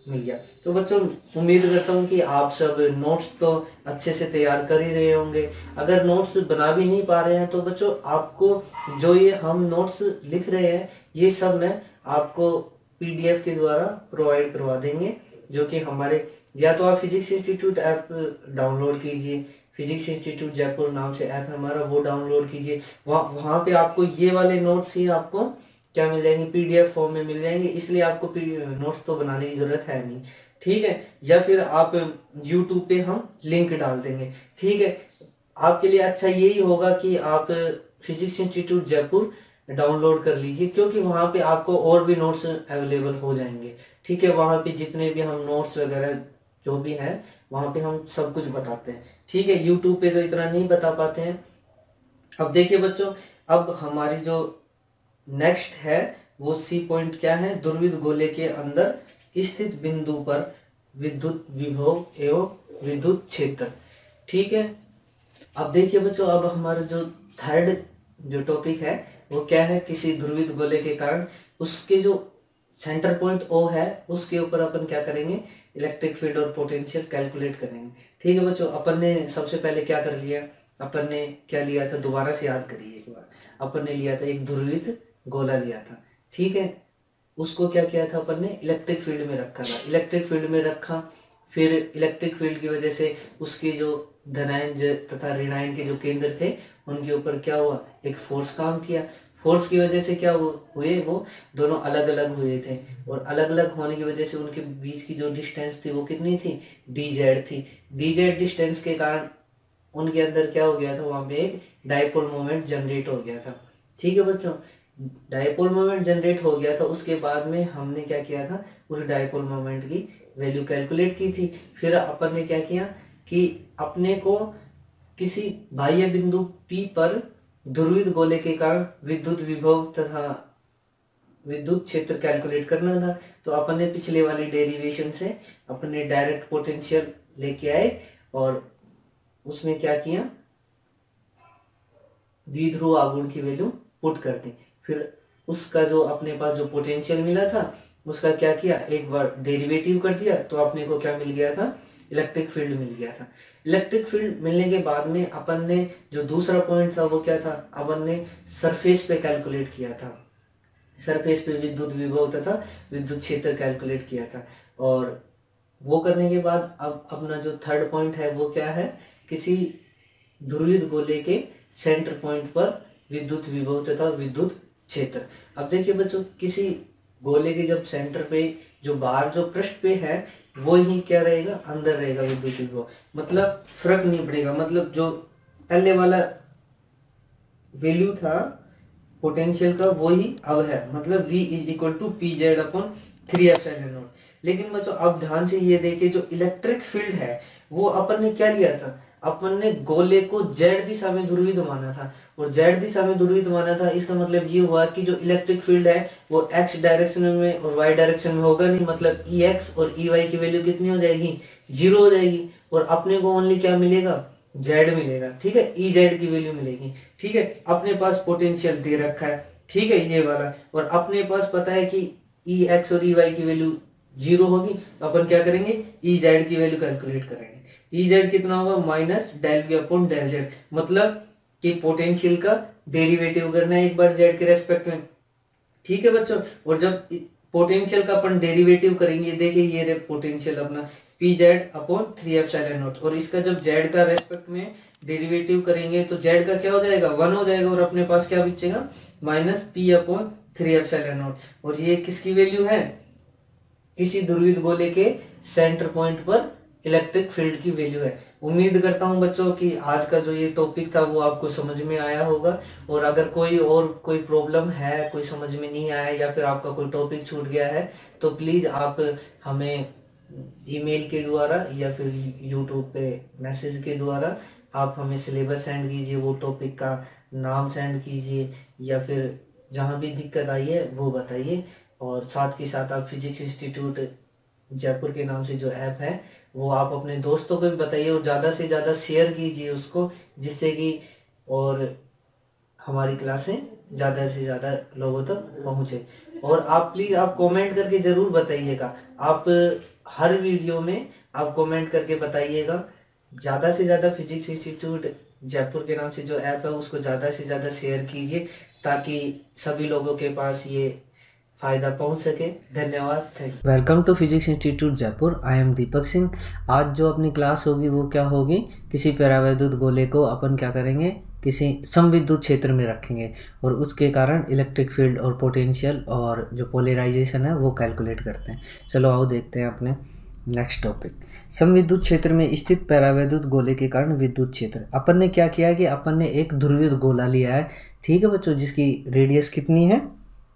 मिल गया। तो बच्चों उम्मीद करता हूँ कि आप सब नोट्स तो अच्छे से तैयार कर ही रहे होंगे। अगर नोट्स बना भी नहीं पा रहे हैं तो बच्चों आपको जो ये हम नोट्स लिख रहे हैं ये सब मैं आपको पीडीएफ के द्वारा प्रोवाइड करवा देंगे, जो कि हमारे, या तो आप फिजिक्स इंस्टीट्यूट ऐप डाउनलोड कीजिए, फिजिक्स इंस्टीट्यूट जयपुर नाम से ऐप है हमारा, वो डाउनलोड कीजिए। वहाँ वहाँ पे आपको ये वाले नोट्स ही आपको क्या मिल जाएंगे, पीडीएफ फॉर्म में मिल जाएंगे, इसलिए आपको नोट्स तो बनाने की जरूरत है नहीं, ठीक है। या फिर आप यूट्यूब पे हम लिंक डाल देंगे, ठीक है। आपके लिए अच्छा यही होगा कि आप फिजिक्स इंस्टीट्यूट जयपुर डाउनलोड कर लीजिए, क्योंकि वहाँ पे आपको और भी नोट्स अवेलेबल हो जाएंगे, ठीक है। वहाँ पे जितने भी हम नोट्स वगैरह जो भी है वहाँ पे हम सब कुछ बताते हैं, ठीक है। यूट्यूब पे तो इतना नहीं बता पाते हैं। अब देखिए बच्चों, अब हमारी जो नेक्स्ट है वो सी पॉइंट क्या है, ध्रुवीय गोले के अंदर स्थित बिंदु पर विद्युत विभव एवं विद्युत क्षेत्र, ठीक है। अब देखिए बच्चों, अब हमारा जो थर्ड जो टॉपिक है वो क्या है, किसी ध्रुवीय गोले के कारण उसके जो सेंटर पॉइंट ओ है उसके ऊपर अपन क्या करेंगे, इलेक्ट्रिक फील्ड और पोटेंशियल कैलकुलेट करेंगे, ठीक है बच्चों। अपन ने सबसे पहले क्या कर लिया, अपन ने क्या लिया था, दोबारा से याद करिए एक बार। अपन ने लिया था एक ध्रुवीय गोला लिया था, ठीक है। उसको क्या किया था अपन ने, इलेक्ट्रिक फील्ड में रखा था, इलेक्ट्रिक फील्ड में रखा। फिर इलेक्ट्रिक फील्ड की वजह से उसके जो धनायन तथा ऋणायन के जो केंद्र थे उनके ऊपर क्या हुआ, एक फोर्स काम किया। फोर्स की वजह से क्या हुए, वो दोनों अलग अलग हुए थे, और अलग अलग होने की वजह से उनके बीच की जो डिस्टेंस थी वो कितनी थी, डी जेड थी। डी जेड डिस्टेंस के कारण उनके अंदर क्या हो गया था, वहां पे एक डायपोल मोमेंट जनरेट हो गया था, ठीक है बच्चों। डायपोल मोमेंट जनरेट हो गया था, उसके बाद में हमने क्या किया था, उस डायपोल मोमेंट की वैल्यू कैलकुलेट की थी। फिर अपन ने क्या किया कि अपने को किसी बाह्य बिंदु P पर ध्रुवीय गोले के कारण विद्युत विभव तथा विद्युत क्षेत्र कैलकुलेट करना था। तो अपन ने पिछले वाली डेरिवेशन से अपने डायरेक्ट पोटेंशियल लेके आए और उसमें क्या किया, द्विध्रुव आघूर्ण की वैल्यू पुट कर दी। फिर उसका जो अपने पास जो पोटेंशियल मिला था उसका क्या किया, एक बार डेरिवेटिव कर दिया, तो अपने को क्या मिल गया था, इलेक्ट्रिक फील्ड मिल गया था। इलेक्ट्रिक फील्ड मिलने के बाद में अपन ने जो दूसरा पॉइंट था वो क्या था, अपन ने सरफेस पे कैलकुलेट किया था, सरफेस पे विद्युत विभव तथा विद्युत क्षेत्र कैलकुलेट किया था। और वो करने के बाद अब अपना जो थर्ड पॉइंट है वो क्या है, किसी ध्रुवीय गोले के सेंटर पॉइंट पर विद्युत विभव तथा विद्युत क्षेत्र। अब देखिए बच्चों, किसी गोले के जब सेंटर पे जो बाहर जो पृष्ठ पे है वो ही क्या रहेगा, अंदर रहेगा विद्युत विभव, मतलब फर्क नहीं पड़ेगा। मतलब जो पहले वाला वैल्यू था पोटेंशियल का वही अब है, मतलब V is equal to P Z upon three epsilon naught. लेकिन बच्चों अब ध्यान से ये देखिए, जो इलेक्ट्रिक फील्ड है वो अपन ने क्या लिया था, अपन ने गोले को जेड दिशा में ध्रुवीय माना था, और जेड दिशा में ध्रुवीय माना था। इसका मतलब ये हुआ कि जो इलेक्ट्रिक फील्ड है वो एक्स डायरेक्शन में और वाई डायरेक्शन में होगा नहीं, मतलब ई एक्स और ई वाई की वैल्यू कितनी हो जाएगी, जीरो हो जाएगी, और अपने को ओनली क्या मिलेगा, जेड मिलेगा, ठीक है, ई जेड की वैल्यू मिलेगी, ठीक है। अपने पास पोटेंशियल दे रखा है, ठीक है, ये वाला, और अपने पास पता है कि ई एक्स और ई वाई की वैल्यू जीरो होगी, तो अपन क्या करेंगे, ई जेड की वैल्यू कैलकुलेट करेंगे। ई जेड कितना होगा, minus del V upon del Z, मतलब कि पोटेंशियल का डेरिवेटिव करना है एक बार जेड के रेस्पेक्ट में, ठीक है बच्चों। और जब पोटेंशियल का अपन डेरिवेटिव करेंगे, देखिए ये रे पोटेंशियल अपना P Z upon three epsilon naught, और इसका जब जेड का रेस्पेक्ट में डेरिवेटिव करेंगे तो जेड का क्या हो जाएगा, वन हो जाएगा, और अपने पास क्या बचेगा, minus P upon three epsilon naught. और ये किसकी वैल्यू है, किसी ध्रुवीय गोले के सेंटर पॉइंट पर इलेक्ट्रिक फील्ड की वैल्यू है। उम्मीद करता हूं बच्चों कि आज का जो ये टॉपिक था वो आपको समझ में आया होगा, और अगर कोई और कोई प्रॉब्लम है, कोई समझ में नहीं आया, या फिर आपका कोई टॉपिक छूट गया है, तो प्लीज आप हमें ईमेल के द्वारा या फिर यूट्यूब पे मैसेज के द्वारा आप हमें सिलेबस सेंड कीजिए, वो टॉपिक का नाम सेंड कीजिए, या फिर जहाँ भी दिक्कत आई है वो बताइए। और साथ के साथ आप फिजिक्स इंस्टीट्यूट जयपुर के नाम से जो ऐप है वो आप अपने दोस्तों को भी बताइए, और ज़्यादा से ज़्यादा शेयर कीजिए उसको, जिससे कि और हमारी क्लासें ज़्यादा से ज़्यादा लोगों तक पहुँचे। और आप प्लीज़ आप कमेंट करके ज़रूर बताइएगा, आप हर वीडियो में आप कमेंट करके बताइएगा। ज़्यादा से ज़्यादा फिजिक्स इंस्टीट्यूट जयपुर के नाम से जो ऐप है उसको ज़्यादा से ज़्यादा शेयर कीजिए ताकि सभी लोगों के पास ये फायदा पहुंच सके। धन्यवाद, thank you. Welcome to physics institute Jaipur. I am Deepak Singh. आज जो अपनी क्लास होगी वो क्या होगी, किसी परावैद्युत गोले को अपन क्या करेंगे, किसी समविद्युत क्षेत्र में रखेंगे और उसके कारण इलेक्ट्रिक फील्ड और पोटेंशियल और जो पोलराइजेशन है वो कैलकुलेट करते हैं। चलो आओ देखते हैं अपने नेक्स्ट टॉपिक। समविद्युत क्षेत्र में स्थित परावैद्युत गोले के कारण विद्युत क्षेत्र। अपन ने क्या किया है कि अपन ने एक ध्रुवीय गोला लिया है, ठीक है बच्चों, जिसकी रेडियस कितनी है,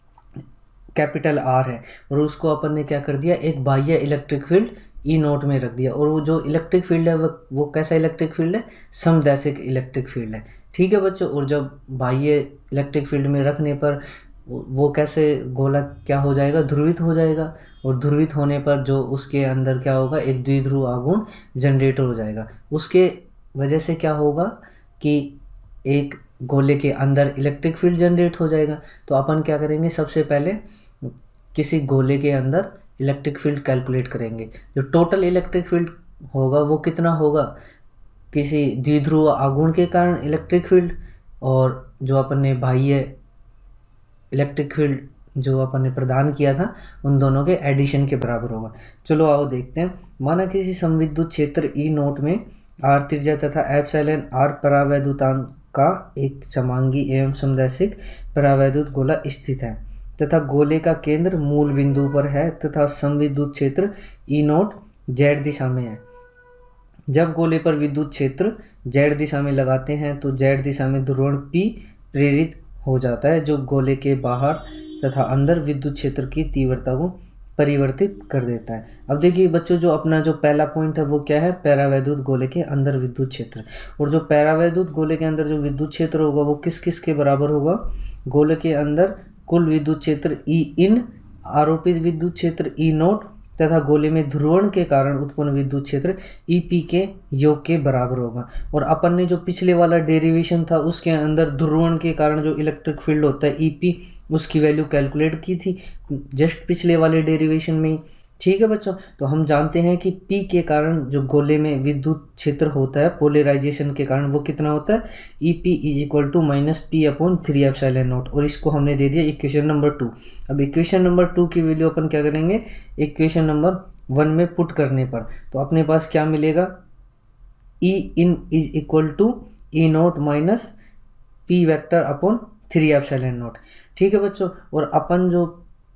कैपिटल आर है, और उसको अपन ने क्या कर दिया, एक बाह्य इलेक्ट्रिक फील्ड ई नोट में रख दिया। और वो जो इलेक्ट्रिक फील्ड है वो वो कैसा इलेक्ट्रिक फील्ड है, समदैशिक इलेक्ट्रिक फील्ड है, ठीक है बच्चों। और जब बाह्य इलेक्ट्रिक फील्ड में रखने पर वो कैसे गोला क्या हो जाएगा, ध्रुवित हो जाएगा। और ध्रुवित होने पर जो उसके अंदर क्या होगा, एक द्विध्रुव आघूर्ण जनरेटर हो जाएगा। उसके वजह से क्या होगा कि एक गोले के अंदर इलेक्ट्रिक फील्ड जनरेट हो जाएगा। तो अपन क्या करेंगे, सबसे पहले किसी गोले के अंदर इलेक्ट्रिक फील्ड कैलकुलेट करेंगे। जो टोटल इलेक्ट्रिक फील्ड होगा वो कितना होगा, किसी द्विध्रुव आघूर्ण के कारण इलेक्ट्रिक फील्ड और जो अपन ने बाह्य इलेक्ट्रिक फील्ड जो अपन ने प्रदान किया था उन दोनों के एडिशन के बराबर होगा। चलो आओ देखते हैं। माना किसी समविद्युत क्षेत्र ई नोट में आर त्रिज्या तथा एप्सिलॉन आर परावैद्युतांक का एक समांगी एवं समदैशिक परावैद्युत गोला स्थित है तथा गोले का केंद्र मूल बिंदु पर है तथा समविद्युत क्षेत्र ई नोट जेड दिशा में है। जब गोले पर विद्युत क्षेत्र जेड दिशा में लगाते हैं तो जेड दिशा में ध्रुवण पी प्रेरित हो जाता है जो गोले के बाहर तथा अंदर विद्युत क्षेत्र की तीव्रता को परिवर्तित कर देता है। अब देखिए बच्चों, जो अपना जो पहला पॉइंट है वो क्या है, परावैद्युत गोले के अंदर विद्युत क्षेत्र। और जो परावैद्युत गोले के अंदर जो विद्युत क्षेत्र होगा वो किस किस के बराबर होगा, गोले के अंदर कुल विद्युत क्षेत्र ई इन, आरोपित विद्युत क्षेत्र ई नोट तथा गोले में ध्रुवण के कारण उत्पन्न विद्युत क्षेत्र ई पी के योग के बराबर होगा। और अपन ने जो पिछले वाला डेरिवेशन था उसके अंदर ध्रुवण के कारण जो इलेक्ट्रिक फील्ड होता है ई पी, उसकी वैल्यू कैलकुलेट की थी जस्ट पिछले वाले डेरिवेशन में ही, ठीक है बच्चों। तो हम जानते हैं कि P के कारण जो गोले में विद्युत क्षेत्र होता है पोलराइजेशन के कारण वो कितना होता है, E P is equal to minus P upon three epsilon naught. और इसको हमने दे दिया इक्वेशन नंबर टू। अब इक्वेशन नंबर टू की वैल्यू अपन क्या करेंगे, इक्वेशन नंबर वन में पुट करने पर तो अपने पास क्या मिलेगा, E in is equal to E naught minus P vector upon three epsilon naught, ठीक है बच्चों। और अपन जो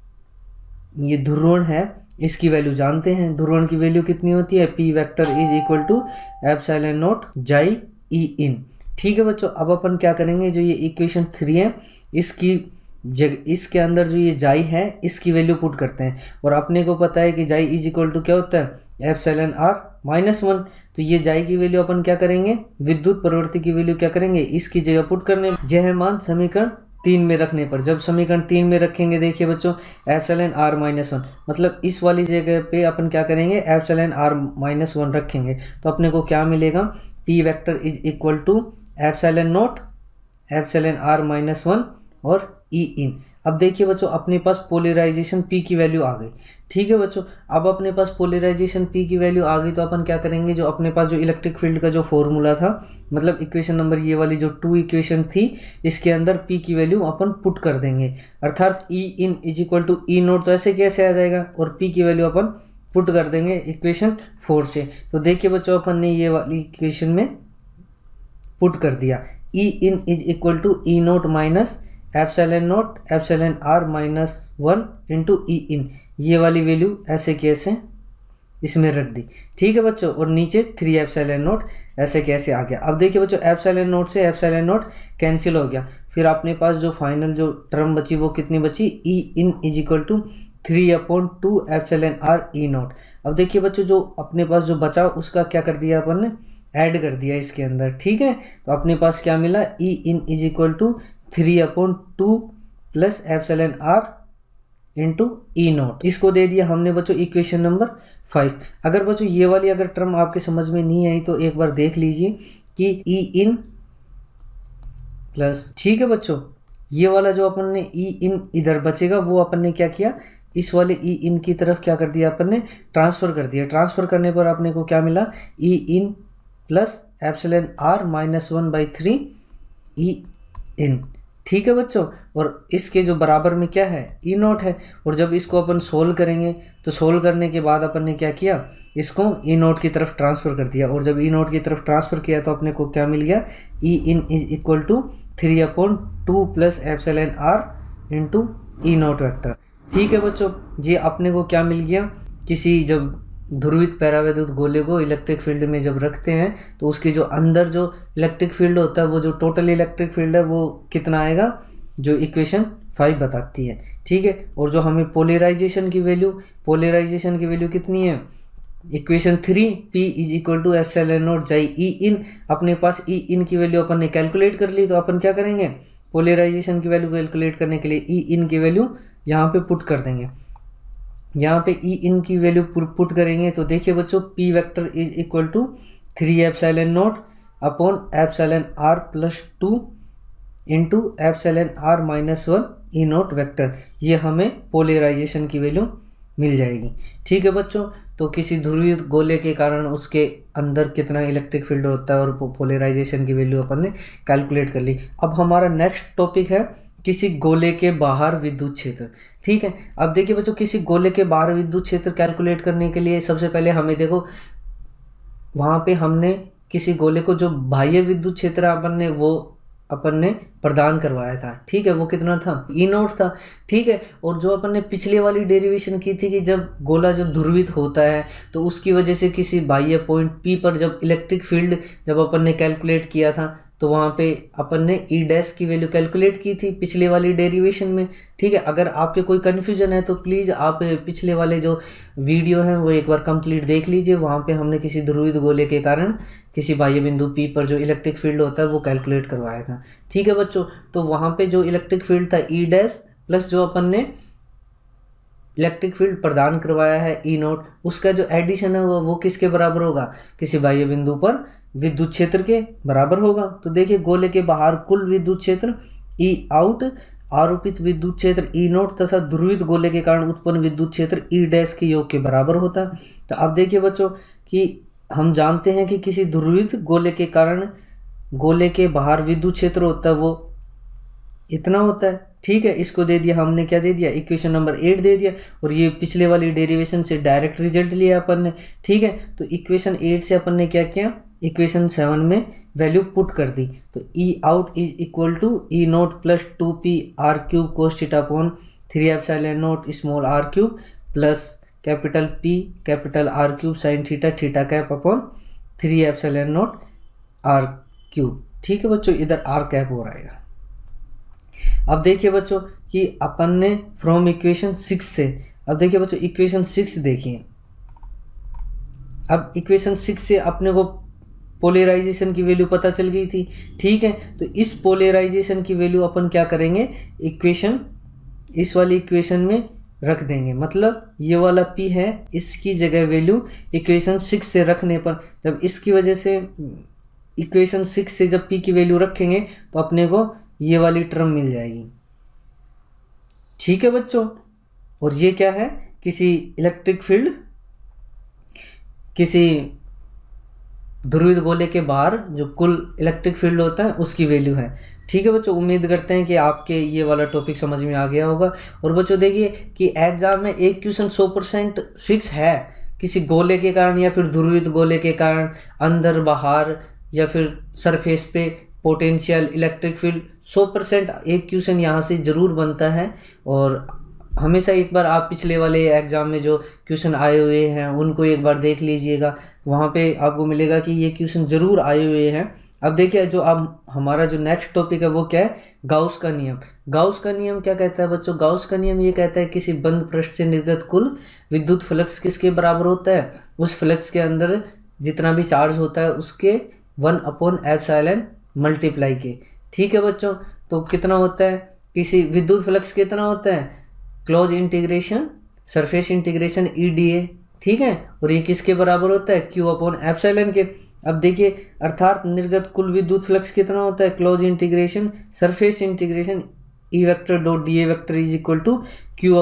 ये ध्रुवण है इसकी वैल्यू जानते हैं, ध्रुवण की वैल्यू कितनी होती है, P vector is equal to epsilon naught chi E in, ठीक है बच्चों। अब अपन क्या करेंगे, जो ये इक्वेशन थ्री है इसकी जग इसके अंदर जो ये जाई है इसकी वैल्यू पुट करते हैं। और अपने को पता है कि जाई इज इक्वल टू क्या होता है, एप्सिलॉन आर माइनस वन। तो ये जाई की वैल्यू अपन क्या करेंगे, विद्युत प्रवृत्ति की वैल्यू क्या करेंगे, इसकी जगह पुट करने। यह मान समीकरण तीन में रखने पर, जब समीकरण तीन में रखेंगे देखिए बच्चों, एप्सिलॉन आर माइनस वन, मतलब इस वाली जगह पे अपन क्या करेंगे, एप्सिलॉन आर माइनस वन रखेंगे तो अपने को क्या मिलेगा, P vector is equal to epsilon naught epsilon R minus one और ई इन। अब देखिए बच्चों, अपने पास पोलराइजेशन P की वैल्यू आ गई, ठीक है बच्चों। अब अपने पास पोलराइजेशन P की वैल्यू आ गई तो अपन क्या करेंगे, जो अपने पास जो इलेक्ट्रिक फील्ड का जो फॉर्मूला था, मतलब इक्वेशन नंबर ये वाली जो टू इक्वेशन थी इसके अंदर P की वैल्यू अपन पुट कर देंगे। अर्थात E in is equal to E naught, तो ऐसे कैसे आ जाएगा, और P की वैल्यू अपन पुट कर देंगे इक्वेशन फोर से। तो देखिए बच्चों, अपन ने ये वाली इक्वेशन में पुट कर दिया, E in is equal to E naught minus epsilon naught epsilon R minus one into E in, ये वाली वैल्यू ऐसे कैसे इसमें रख दी, ठीक है बच्चों। और नीचे थ्री एप्सिलॉन नॉट ऐसे कैसे आ गया। अब देखिए बच्चों, एप्सिलॉन नॉट से एप्सिलॉन नॉट कैंसिल हो गया, फिर अपने पास जो फाइनल जो टर्म बची वो कितनी बची, E in is equal to three upon two epsilon R E naught. अब देखिए बच्चों, जो अपने पास जो बचा उसका क्या कर दिया अपन ने, ऐड कर दिया इसके अंदर, ठीक है। तो अपने पास क्या मिला, E in is equal to three upon two plus epsilon R into E naught, इसको दे दिया हमने बच्चों इक्वेशन नंबर फाइव। अगर बच्चों ये वाली अगर टर्म आपके समझ में नहीं आई तो एक बार देख लीजिए कि ई इन प्लस, ठीक है बच्चों, ये वाला जो अपन ने ई इन इधर बचेगा वो अपन ने क्या किया, इस वाले ई इन की तरफ क्या कर दिया अपन ने, ट्रांसफ़र कर दिया। ट्रांसफ़र करने पर अपने को क्या मिला, E in plus epsilon R minus one by three E in. ठीक है बच्चों, और इसके जो बराबर में क्या है, ई नोट है। और जब इसको अपन सोल्व करेंगे तो सोल्व करने के बाद अपन ने क्या किया, इसको ई नोट की तरफ ट्रांसफ़र कर दिया। और जब ई नोट की तरफ ट्रांसफ़र किया तो अपने को क्या मिल गया, E in is equal to three upon two plus epsilon R into E naught vector. ठीक है बच्चों, ये अपने को क्या मिल गया, किसी जब ध्रुवित परावैद्युत गोले को इलेक्ट्रिक फील्ड में जब रखते हैं तो उसके जो अंदर जो इलेक्ट्रिक फील्ड होता है, वो जो टोटल इलेक्ट्रिक फील्ड है वो कितना आएगा, जो इक्वेशन फाइव बताती है। ठीक है, और जो हमें पोलराइजेशन की वैल्यू, पोलराइजेशन की वैल्यू कितनी है, equation three P is equal to epsilon naught chi E इन। अपने पास ई इन की वैल्यू अपन ने कैलकुलेट कर ली, तो अपन क्या करेंगे, पोलराइजेशन की वैल्यू कैलकुलेट करने के लिए ई इन की वैल्यू यहाँ पे पुट कर देंगे। यहाँ पे ई इन की वैल्यू पुट करेंगे तो देखिए बच्चों, P vector is equal to three epsilon naught upon epsilon R plus two into epsilon R minus one E naught vector. ये हमें पोलराइजेशन की वैल्यू मिल जाएगी। ठीक है बच्चों, तो किसी ध्रुवीय गोले के कारण उसके अंदर कितना इलेक्ट्रिक फील्ड होता है और पोलराइजेशन की वैल्यू अपन ने कैलकुलेट कर ली। अब हमारा नेक्स्ट टॉपिक है किसी गोले के बाहर विद्युत क्षेत्र। ठीक है, अब देखिए बच्चों, किसी गोले के बाहर विद्युत क्षेत्र कैलकुलेट करने के लिए सबसे पहले हमें देखो, वहाँ पे हमने किसी गोले को जो बाह्य विद्युत क्षेत्र अपन ने वो अपन ने प्रदान करवाया था। ठीक है, वो कितना था, ई नोट था। ठीक है, और जो अपन ने पिछले वाली डेरिवेशन की थी कि जब गोला जब ध्रुवित होता है तो उसकी वजह से किसी बाह्य पॉइंट पी पर जब इलेक्ट्रिक फील्ड जब अपन ने कैलकुलेट किया था तो वहाँ पे अपन ने ई डैश की वैल्यू कैलकुलेट की थी पिछले वाली डेरिवेशन में। ठीक है, अगर आपके कोई कन्फ्यूजन है तो प्लीज़ आप पिछले वाले जो वीडियो हैं वो एक बार कंप्लीट देख लीजिए। वहाँ पे हमने किसी ध्रुवित गोले के कारण किसी बाह्य बिंदु पी पर जो इलेक्ट्रिक फील्ड होता है वो कैलकुलेट करवाया था। ठीक है बच्चों, तो वहाँ पे जो इलेक्ट्रिक फील्ड था ई डैश प्लस जो अपन ने इलेक्ट्रिक फील्ड प्रदान करवाया है ई नोट, उसका जो एडिशन है वो वो किसके बराबर होगा, किसी बाह्य बिंदु पर विद्युत क्षेत्र के बराबर होगा। तो देखिए, गोले के बाहर कुल विद्युत क्षेत्र ई आउट, आरोपित विद्युत क्षेत्र ई नोट तथा ध्रुवित गोले के कारण उत्पन्न विद्युत क्षेत्र ई डैश के योग के बराबर होता है। तो अब देखिए बच्चों कि हम जानते हैं कि किसी ध्रुवित गोले के कारण गोले के बाहर विद्युत क्षेत्र होता है वो इतना होता है। ठीक है, इसको दे दिया हमने, क्या दे दिया, इक्वेशन नंबर एट दे दिया। और ये पिछले वाली डेरिवेशन से डायरेक्ट रिजल्ट लिया अपन ने। ठीक है, तो इक्वेशन एट से अपन ने क्या किया, इक्वेशन सेवन में वैल्यू पुट कर दी। तो E out is equal to E naught plus two P R cube cos theta upon three epsilon naught small are cube plus capital P capital R cube sine theta theta cap upon three epsilon naught R cube. ठीक है बच्चों, इधर are cap हो रहेगा। अब देखिए बच्चों कि अपन ने फ्रॉम इक्वेशन सिक्स से, अब देखिए बच्चों इक्वेशन सिक्स देखिए, अब इक्वेशन सिक्स से अपने को पोलराइजेशन की वैल्यू पता चल गई थी। ठीक है, तो इस पोलराइजेशन की वैल्यू अपन क्या करेंगे, इक्वेशन इस वाली इक्वेशन में रख देंगे। मतलब ये वाला P है, इसकी जगह वैल्यू इक्वेशन सिक्स से रखने पर, जब इसकी वजह से इक्वेशन सिक्स से जब P की वैल्यू रखेंगे तो अपने को ये वाली टर्म मिल जाएगी। ठीक है बच्चों, और ये क्या है, किसी इलेक्ट्रिक फील्ड किसी ध्रुवित गोले के बाहर जो कुल इलेक्ट्रिक फील्ड होता है उसकी वैल्यू है। ठीक है बच्चों, उम्मीद करते हैं कि आपके ये वाला टॉपिक समझ में आ गया होगा। और बच्चों देखिए कि एग्जाम में एक क्वेश्चन सौ परसेंट फिक्स है, किसी गोले के कारण या फिर ध्रुवित गोले के कारण अंदर बाहर या फिर सरफेस पे पोटेंशियल इलेक्ट्रिक फील्ड सौ परसेंट एक क्वेश्चन यहाँ से ज़रूर बनता है। और हमेशा एक बार आप पिछले वाले एग्ज़ाम में जो क्वेश्चन आए हुए हैं उनको एक बार देख लीजिएगा, वहाँ पे आपको मिलेगा कि ये क्वेश्चन ज़रूर आए हुए हैं। अब देखिए, जो अब हमारा जो नेक्स्ट टॉपिक है वो क्या है, गाउस का नियम। गाउस का नियम क्या कहता है बच्चों, गाउस का नियम ये कहता है किसी बंद पृष्ठ से निर्गत कुल विद्युत फ्लक्स किसके बराबर होता है, उस फ्लक्स के अंदर जितना भी चार्ज होता है उसके वन अपॉन एप्सिलॉन मल्टीप्लाई के। ठीक है बच्चों, तो कितना होता है, किसी विद्युत फ्लक्स कितना होता है, close integration surface integration E D A. ठीक है, और ये किसके बराबर होता है, क्यू अपॉन एप्सिलॉन के। अब देखिए, अर्थात निर्गत कुल विद्युत फ्लक्स कितना होता है, close integration surface integration E vector dot D A vector is equal to Q upon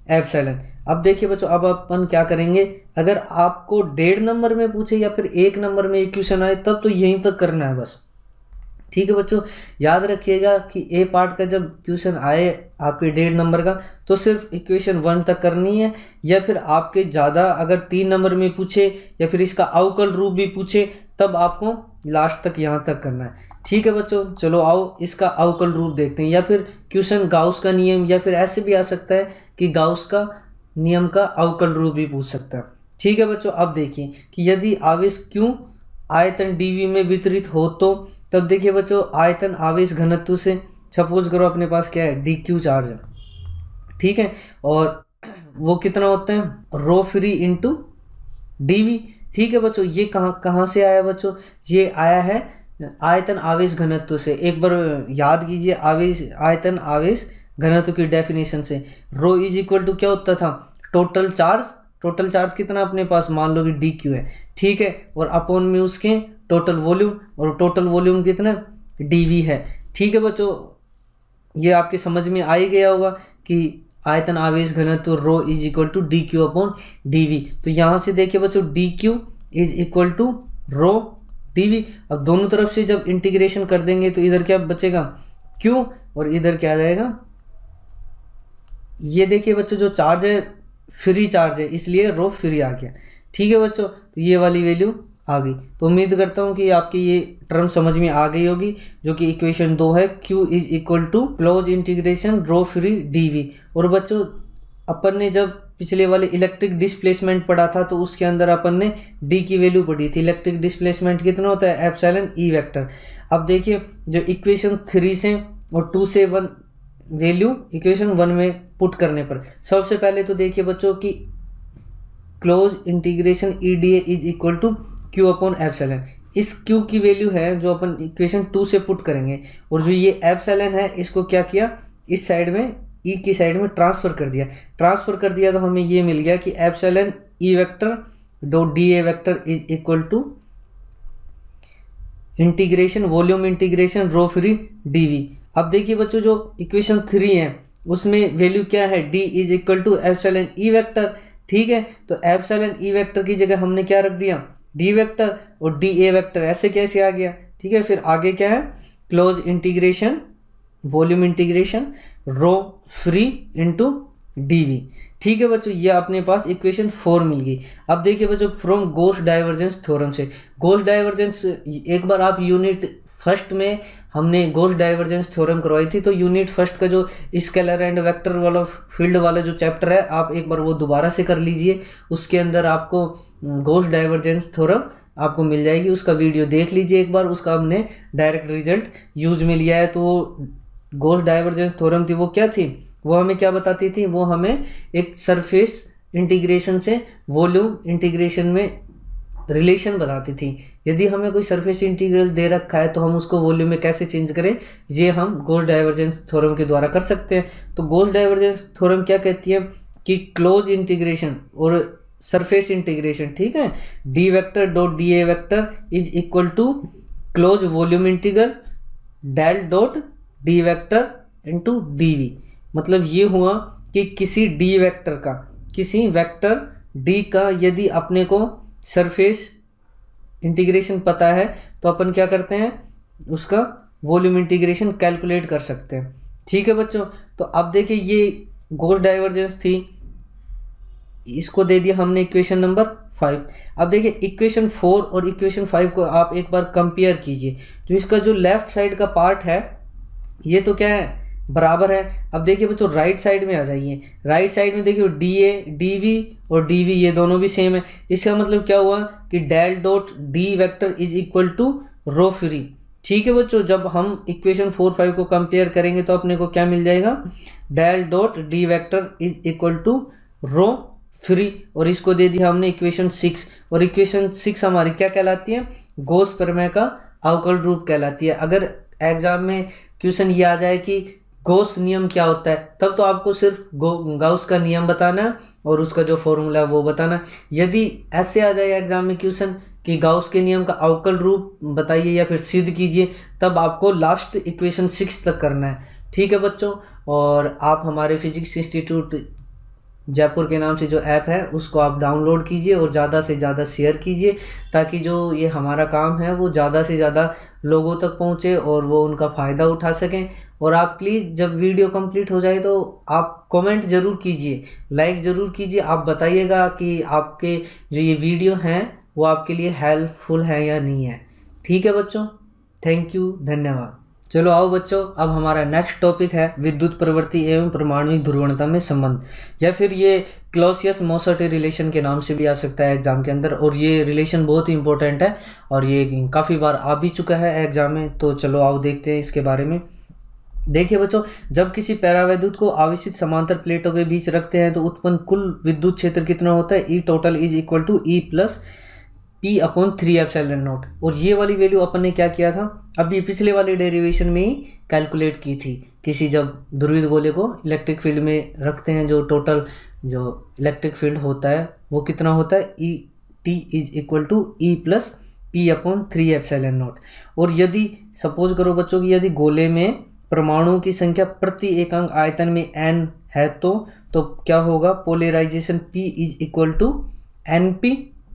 epsilon. अब देखिए बच्चों, अब अपन क्या करेंगे, अगर आपको डेढ़ नंबर में पूछे या फिर एक नंबर में इक्वेशन आए तब तो यहीं तक करना है बस। ठीक है बच्चों, याद रखिएगा कि ए पार्ट का जब क्वेश्चन आए आपके डेढ़ नंबर का तो सिर्फ इक्वेशन वन तक करनी है, या फिर आपके ज़्यादा अगर तीन नंबर में पूछे या फिर इसका अवकल रूप भी पूछे तब आपको लास्ट तक यहाँ तक करना है। ठीक है बच्चों, चलो आओ इसका अवकल रूप देखते हैं, या फिर क्वेश्चन गाउस का नियम, या फिर ऐसे भी आ सकता है कि गाउस का नियम का अवकल रूप भी पूछ सकता है। ठीक है बच्चों, अब देखिए कि यदि आवेश क्यों आयतन डीवी में वितरित हो तो तब देखिए बच्चों, आयतन आवेश घनत्व से सपोज करो अपने पास क्या है, डी क्यू चार्ज है। ठीक है, और वो कितना होता है, रो फ्री इंटू डीवी। ठीक है बच्चों, ये कहाँ कहाँ से आया बच्चों, ये आया है आयतन आवेश घनत्व से। एक बार याद कीजिए आवेश आयतन आवेश घनत्व की डेफिनेशन से, रो इज इक्वल टू क्या होता था, टोटल चार्ज। टोटल चार्ज कितना अपने पास, मान लो कि डी क्यू है। ठीक है, और अपॉन में उसके टोटल वॉल्यूम, और टोटल वॉल्यूम कितना, डीवी है। ठीक है बच्चों, ये आपके समझ में आ ही गया होगा कि आयतन आवेश घनत्व rho is equal to D Q upon D V. तो यहाँ से देखिए बच्चों, D Q is equal to rho D V. अब दोनों तरफ से जब इंटीग्रेशन कर देंगे तो इधर क्या बचेगा, क्यू, और इधर क्या आ जाएगा, ये देखिए बच्चों जो चार्ज है फ्री चार्ज है, इसलिए रो फ्री आ गया। ठीक है बच्चों, तो ये वाली वैल्यू आ गई। तो उम्मीद करता हूँ कि आपकी ये टर्म समझ में आ गई होगी, जो कि इक्वेशन दो है, Q is equal to close integration rho free D V. और बच्चों अपन ने जब पिछले वाले इलेक्ट्रिक डिस्प्लेसमेंट पढ़ा था तो उसके अंदर अपन ने डी की वैल्यू पढ़ी थी। इलेक्ट्रिक डिस्प्लेसमेंट कितना होता है, एप्सिलॉन ई वेक्टर। अब देखिए जो इक्वेशन थ्री से और टू से वन वैल्यू इक्वेशन वन में पुट करने पर, सबसे पहले तो देखिए बच्चों कि close integration E D A is equal to Q upon epsilon. इस क्यू की वैल्यू है जो अपन इक्वेशन टू से पुट करेंगे, और जो ये एप्सिलॉन है इसको क्या किया, इस साइड में ई की साइड में ट्रांसफर कर दिया। ट्रांसफर कर दिया तो हमें ये मिल गया कि epsilon E vector dot D A vector is equal to integration volume integration rho free D V. अब देखिए बच्चों जो इक्वेशन थ्री है उसमें वैल्यू क्या है, D is equal to epsilon E vector. ठीक है, तो एप्सिलॉन ई वेक्टर की जगह हमने क्या रख दिया, डी वेक्टर, और डी ए वेक्टर ऐसे कैसे आ गया। ठीक है, फिर आगे क्या है, close integration volume integration rho free into D V. ठीक है बच्चों, ये अपने पास इक्वेशन फोर मिल गई। अब देखिए बच्चों फ्रॉम गॉस डाइवर्जेंस थ्योरम से, गॉस डाइवर्जेंस एक बार आप यूनिट फर्स्ट में हमने गॉस डाइवर्जेंस थ्योरम करवाई थी, तो यूनिट फर्स्ट का जो स्केलर एंड वेक्टर वाला फील्ड वाला जो चैप्टर है आप एक बार वो दोबारा से कर लीजिए। उसके अंदर आपको गॉस डाइवर्जेंस थ्योरम आपको मिल जाएगी, उसका वीडियो देख लीजिए एक बार, उसका हमने डायरेक्ट रिजल्ट यूज में लिया है। तो गॉस डाइवर्जेंस थ्योरम थी वो क्या थी, वो हमें क्या बताती थी, वो हमें एक सरफेस इंटीग्रेशन से वॉल्यूम इंटीग्रेशन में रिलेशन बताती थी। यदि हमें कोई सरफेस इंटीग्रल दे रखा है तो हम उसको वॉल्यूम में कैसे चेंज करें, ये हम गॉस डाइवर्जेंस थ्योरम के द्वारा कर सकते हैं। तो गॉस डाइवर्जेंस थ्योरम क्या कहती है कि क्लोज इंटीग्रेशन और सरफेस इंटीग्रेशन, ठीक है, D vector dot D A vector is equal to close volume integral del dot D vector into D V. मतलब ये हुआ कि किसी डी वेक्टर का, किसी वेक्टर डी का यदि अपने को सरफेस इंटीग्रेशन पता है तो अपन क्या करते हैं, उसका वॉल्यूम इंटीग्रेशन कैलकुलेट कर सकते हैं। ठीक है बच्चों, तो अब देखिए ये गॉस डाइवर्जेंस थी, इसको दे दिया हमने इक्वेशन नंबर फाइव। अब देखिए इक्वेशन फोर और इक्वेशन फाइव को आप एक बार कंपेयर कीजिए। जो इसका जो लेफ्ट साइड का पार्ट है ये तो क्या है, बराबर है। अब देखिए बच्चों राइट साइड में आ जाइए, राइट साइड में देखिए डी ए डी वी और डी वी ये दोनों भी सेम है। इसका मतलब क्या हुआ कि del dot D vector is equal to rho free. ठीक है बच्चों, जब हम इक्वेशन फोर फाइव को कंपेयर करेंगे तो अपने को क्या मिल जाएगा, del dot D vector is equal to rho free. और इसको दे दिया हमने इक्वेशन सिक्स, और इक्वेशन सिक्स हमारी क्या कहलाती है, गॉस प्रमेय का अवकल रूप कहलाती है। अगर एग्जाम में क्वेश्चन ये आ जाए कि गॉस नियम क्या होता है, तब तो आपको सिर्फ गॉस का नियम बताना और उसका जो फॉर्मूला है वो बताना। यदि ऐसे आ जाए एग्जाम में क्वेश्चन कि गॉस के नियम का अवकल रूप बताइए या फिर सिद्ध कीजिए, तब आपको लास्ट इक्वेशन सिक्स तक करना है। ठीक है बच्चों, और आप हमारे फिजिक्स इंस्टीट्यूट जयपुर के नाम से जो ऐप है उसको आप डाउनलोड कीजिए और ज़्यादा से ज़्यादा शेयर कीजिए, ताकि जो ये हमारा काम है वो ज़्यादा से ज़्यादा लोगों तक पहुँचे और वो उनका फ़ायदा उठा सकें। और आप प्लीज़ जब वीडियो कंप्लीट हो जाए तो आप कमेंट ज़रूर कीजिए, लाइक ज़रूर कीजिए, आप बताइएगा कि आपके जो ये वीडियो हैं वो आपके लिए हेल्पफुल है या नहीं है। ठीक है बच्चों, थैंक यू, धन्यवाद। चलो आओ बच्चों, अब हमारा नेक्स्ट टॉपिक है विद्युत प्रवृत्ति एवं परमाणुक ध्रुवणता में संबंध, या फिर ये क्लॉसियस मोसर्टी रिलेशन के नाम से भी आ सकता है एग्जाम के अंदर। और ये रिलेशन बहुत ही इंपॉर्टेंट है और ये काफ़ी बार आ भी चुका है एग्जाम में। तो चलो आओ देखते हैं इसके बारे में। देखिए बच्चों, जब किसी पैरावैद्युत को आवेशित समांतर प्लेटों के बीच रखते हैं तो उत्पन्न कुल विद्युत क्षेत्र कितना होता है, E total is equal to E plus P upon three epsilon naught. और ये वाली वैल्यू अपन ने क्या किया था, अभी पिछले वाले डेरिवेशन में ही कैलकुलेट की थी। किसी जब ध्रुवित गोले को इलेक्ट्रिक फील्ड में रखते हैं, जो टोटल जो इलेक्ट्रिक फील्ड होता है वो कितना होता है, E T is equal to E plus P upon three epsilon naught. और यदि सपोज करो बच्चों कि यदि गोले में परमाणुओं की संख्या प्रति एकांक आयतन में एन है तो तो क्या होगा, polarisation P is equal to N P.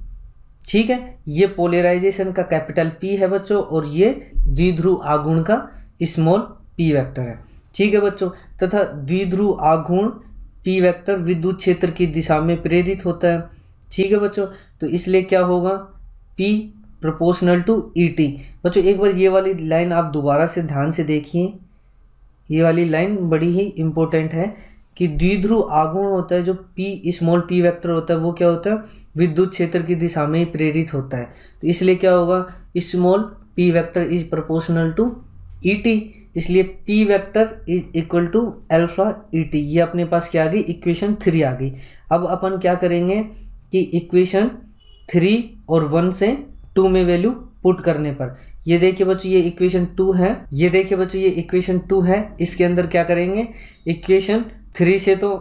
ठीक है, ये पोलराइजेशन का कैपिटल P है बच्चों और ये द्विध्रुव आघूर्ण का स्मॉल p वेक्टर है। ठीक है बच्चों, तथा द्विध्रुव आघूर्ण p वेक्टर विद्युत क्षेत्र की दिशा में प्रेरित होता है। ठीक है बच्चों, तो इसलिए क्या होगा, P proportional to E T. बच्चों एक बार ये वाली लाइन आप दोबारा से ध्यान से देखिए, ये वाली लाइन बड़ी ही इम्पोर्टेंट है कि द्विध्रुव आघूर्ण होता है जो P स्मॉल p वेक्टर होता है वो क्या होता है, विद्युत क्षेत्र की दिशा में ही प्रेरित होता है। तो इसलिए क्या होगा, small p vector is proportional to E T, इसलिए p vector is equal to alpha E T. ये अपने पास क्या आ गई, इक्वेशन थ्री आ गई। अब अपन क्या करेंगे कि इक्वेशन थ्री और वन से टू में वैल्यू पुट करने पर, ये देखिए बच्चों ये इक्वेशन टू है, ये देखिए बच्चों ये इक्वेशन टू है, इसके अंदर क्या करेंगे, इक्वेशन थ्री से तो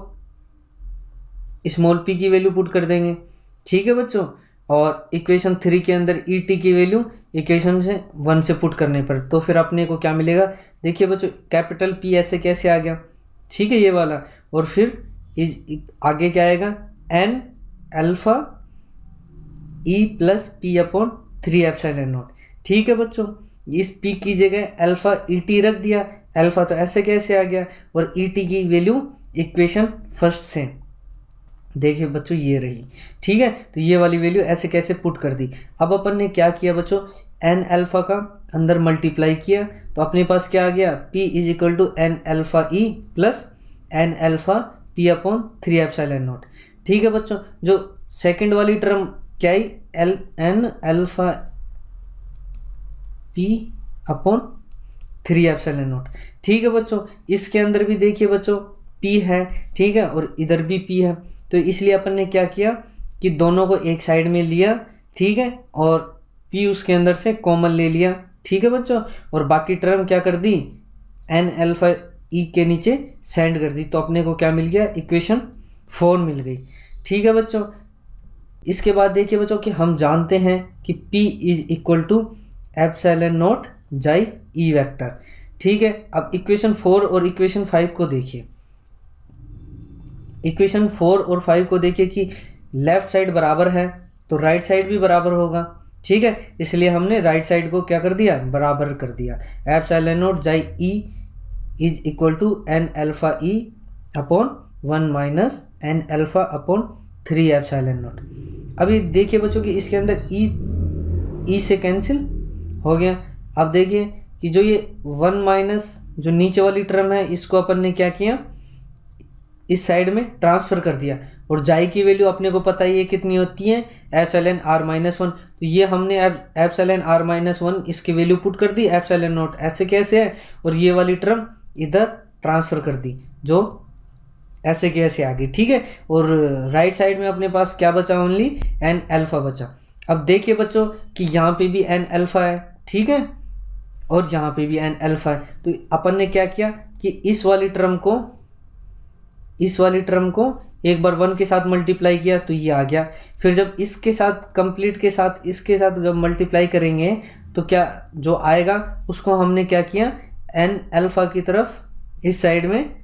स्मॉल p की वैल्यू पुट कर देंगे। ठीक है बच्चों, और इक्वेशन थ्री के अंदर ई टी की वैल्यू इक्वेशन से वन से पुट करने पर, तो फिर अपने को क्या मिलेगा, देखिए बच्चों कैपिटल P ऐसे कैसे आ गया, ठीक है ये वाला, और फिर इस आगे क्या आएगा, N alpha E plus P upon three epsilon naught. ठीक है बच्चों, इस p की जगह अल्फा ई टी रख दिया, अल्फा तो ऐसे कैसे आ गया, और ई टी की वैल्यू इक्वेशन फर्स्ट से देखिए बच्चों ये रही। ठीक है, तो ये वाली वैल्यू ऐसे कैसे पुट कर दी। अब अपन ने क्या किया बच्चों, एन अल्फा का अंदर मल्टीप्लाई किया तो अपने पास क्या आ गया, p is equal to N alpha E plus N alpha P upon three epsilon naught. ठीक है बच्चों, जो सेकंड वाली टर्म क्या आई, L N alpha P upon three epsilon naught. ठीक है बच्चों, इसके अंदर भी देखिए बच्चों p है, ठीक है, और इधर भी p है, तो इसलिए अपन ने क्या किया कि दोनों को एक साइड में लिया, ठीक है, और p उसके अंदर से कॉमन ले लिया। ठीक है बच्चों, और बाकी टर्म क्या कर दी, एन अल्फा ई के नीचे सेंड कर दी, तो अपने को क्या मिल गया, इक्वेशन फोर मिल गई। ठीक है बच्चों, इसके बाद देखिए बच्चों कि हम जानते हैं कि p is equal to epsilon naught chi E vector. ठीक है, अब इक्वेशन फोर और इक्वेशन फाइव को देखिए, इक्वेशन फोर और फाइव को देखिए कि लेफ्ट साइड बराबर है तो राइट साइड भी बराबर होगा। ठीक है, इसलिए हमने राइट साइड को क्या कर दिया, बराबर कर दिया। Epsilon naught chi E is equal to N alpha E upon one minus N alpha upon three epsilon naught. अभी देखिए बच्चों कि इसके अंदर ई ई से कैंसिल हो गया। अब देखिए कि जो ये वन माइनस जो नीचे वाली टर्म है इसको अपन ने क्या किया, इस साइड में ट्रांसफ़र कर दिया, और जाई की वैल्यू अपने को पता ही है कितनी होती है, एप्सिलॉन आर माइनस वन। तो ये हमने एप्सिलॉन आर माइनस वन इसकी वैल्यू पुट कर दी, एप्सिलॉन नॉट ऐसे कैसे है, और ये वाली टर्म इधर ट्रांसफ़र कर दी जो ऐसे कैसे आ गई। ठीक है, और राइट साइड में अपने पास क्या बचा, ओनली एन अल्फा बचा। अब देखिए बच्चों कि यहाँ पे भी एन अल्फा है, ठीक है, और यहाँ पे भी एन अल्फा है, तो अपन ने क्या किया कि इस वाली टर्म को इस वाली टर्म को एक बार वन के साथ मल्टीप्लाई किया तो ये आ गया। फिर जब इसके साथ कंप्लीट के साथ इसके साथ जब मल्टीप्लाई करेंगे तो क्या जो आएगा उसको हमने क्या किया, एन अल्फा की तरफ इस साइड में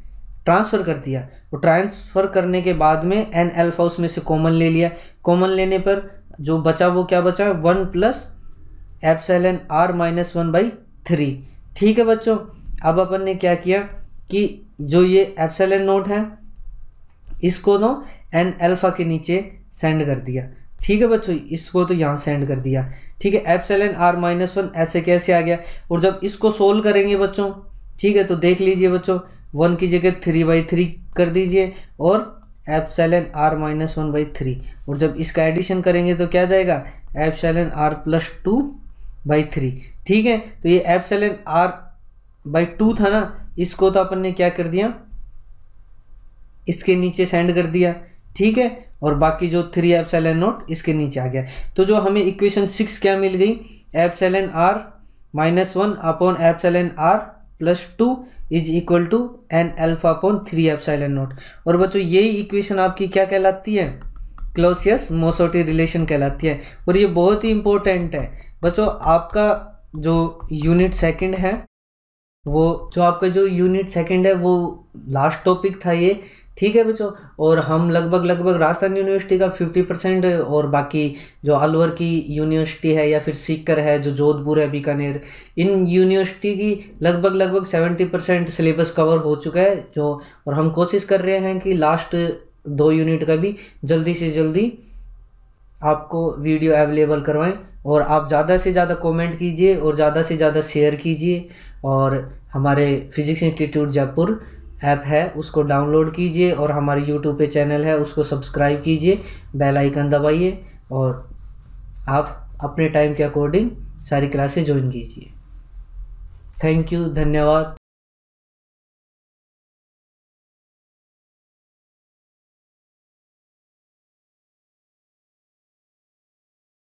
ट्रांसफ़र कर दिया, और ट्रांसफ़र करने के बाद में एन अल्फ़ा उसमें से कॉमन ले लिया। कॉमन लेने पर जो बचा वो क्या बचा, one plus epsilon R minus one by three. ठीक है बच्चों, अब अपन ने क्या किया कि जो ये एप्सिलॉन नोट है इसको तो एन अल्फ़ा के नीचे सेंड कर दिया। ठीक है बच्चों, इसको तो यहाँ सेंड कर दिया। ठीक है, एप्सिलॉन आर माइनस वन ऐसे कैसे आ गया, और जब इसको सोल्व करेंगे बच्चों, ठीक है, तो देख लीजिए बच्चों, वन की जगह थ्री बाई थ्री कर दीजिए और epsilon R minus one by three, और जब इसका एडिशन करेंगे तो क्या जाएगा, epsilon R plus two by three. ठीक है, तो ये एप्सिलॉन आर बाई टू था ना, इसको तो अपन ने क्या कर दिया, इसके नीचे सेंड कर दिया। ठीक है, और बाकी जो थ्री एप्सिलॉन नॉट इसके नीचे आ गया। तो जो हमें इक्वेशन सिक्स क्या मिल गई, epsilon R minus one upon epsilon R plus two is equal to N alpha upon three epsilon naught. और बच्चों यही इक्वेशन आपकी क्या कहलाती है, क्लॉसियस-मोसर्टी रिलेशन कहलाती है। और ये बहुत ही इंपॉर्टेंट है बच्चों, आपका जो यूनिट सेकंड है वो जो आपका जो यूनिट सेकंड है वो लास्ट टॉपिक था ये। ठीक है बच्चों, और हम लगभग लगभग राजस्थान यूनिवर्सिटी का फिफ्टी परसेंट और बाकी जो अलवर की यूनिवर्सिटी है या फिर सीकर है जो जोधपुर है बीकानेर, इन यूनिवर्सिटी की लगभग लगभग सेवेंटी परसेंट सिलेबस कवर हो चुका है जो, और हम कोशिश कर रहे हैं कि लास्ट दो यूनिट का भी जल्दी से जल्दी आपको वीडियो अवेलेबल करवाएं। और आप ज़्यादा से ज़्यादा कमेंट कीजिए और ज़्यादा से ज़्यादा शेयर कीजिए, और हमारे फिजिक्स इंस्टीट्यूट जयपुर ऐप है उसको डाउनलोड कीजिए, और हमारे यूट्यूब पे चैनल है उसको सब्सक्राइब कीजिए, बेल आइकन दबाइए, और आप अपने टाइम के अकॉर्डिंग सारी क्लासेस ज्वाइन कीजिए। थैंक यू, धन्यवाद।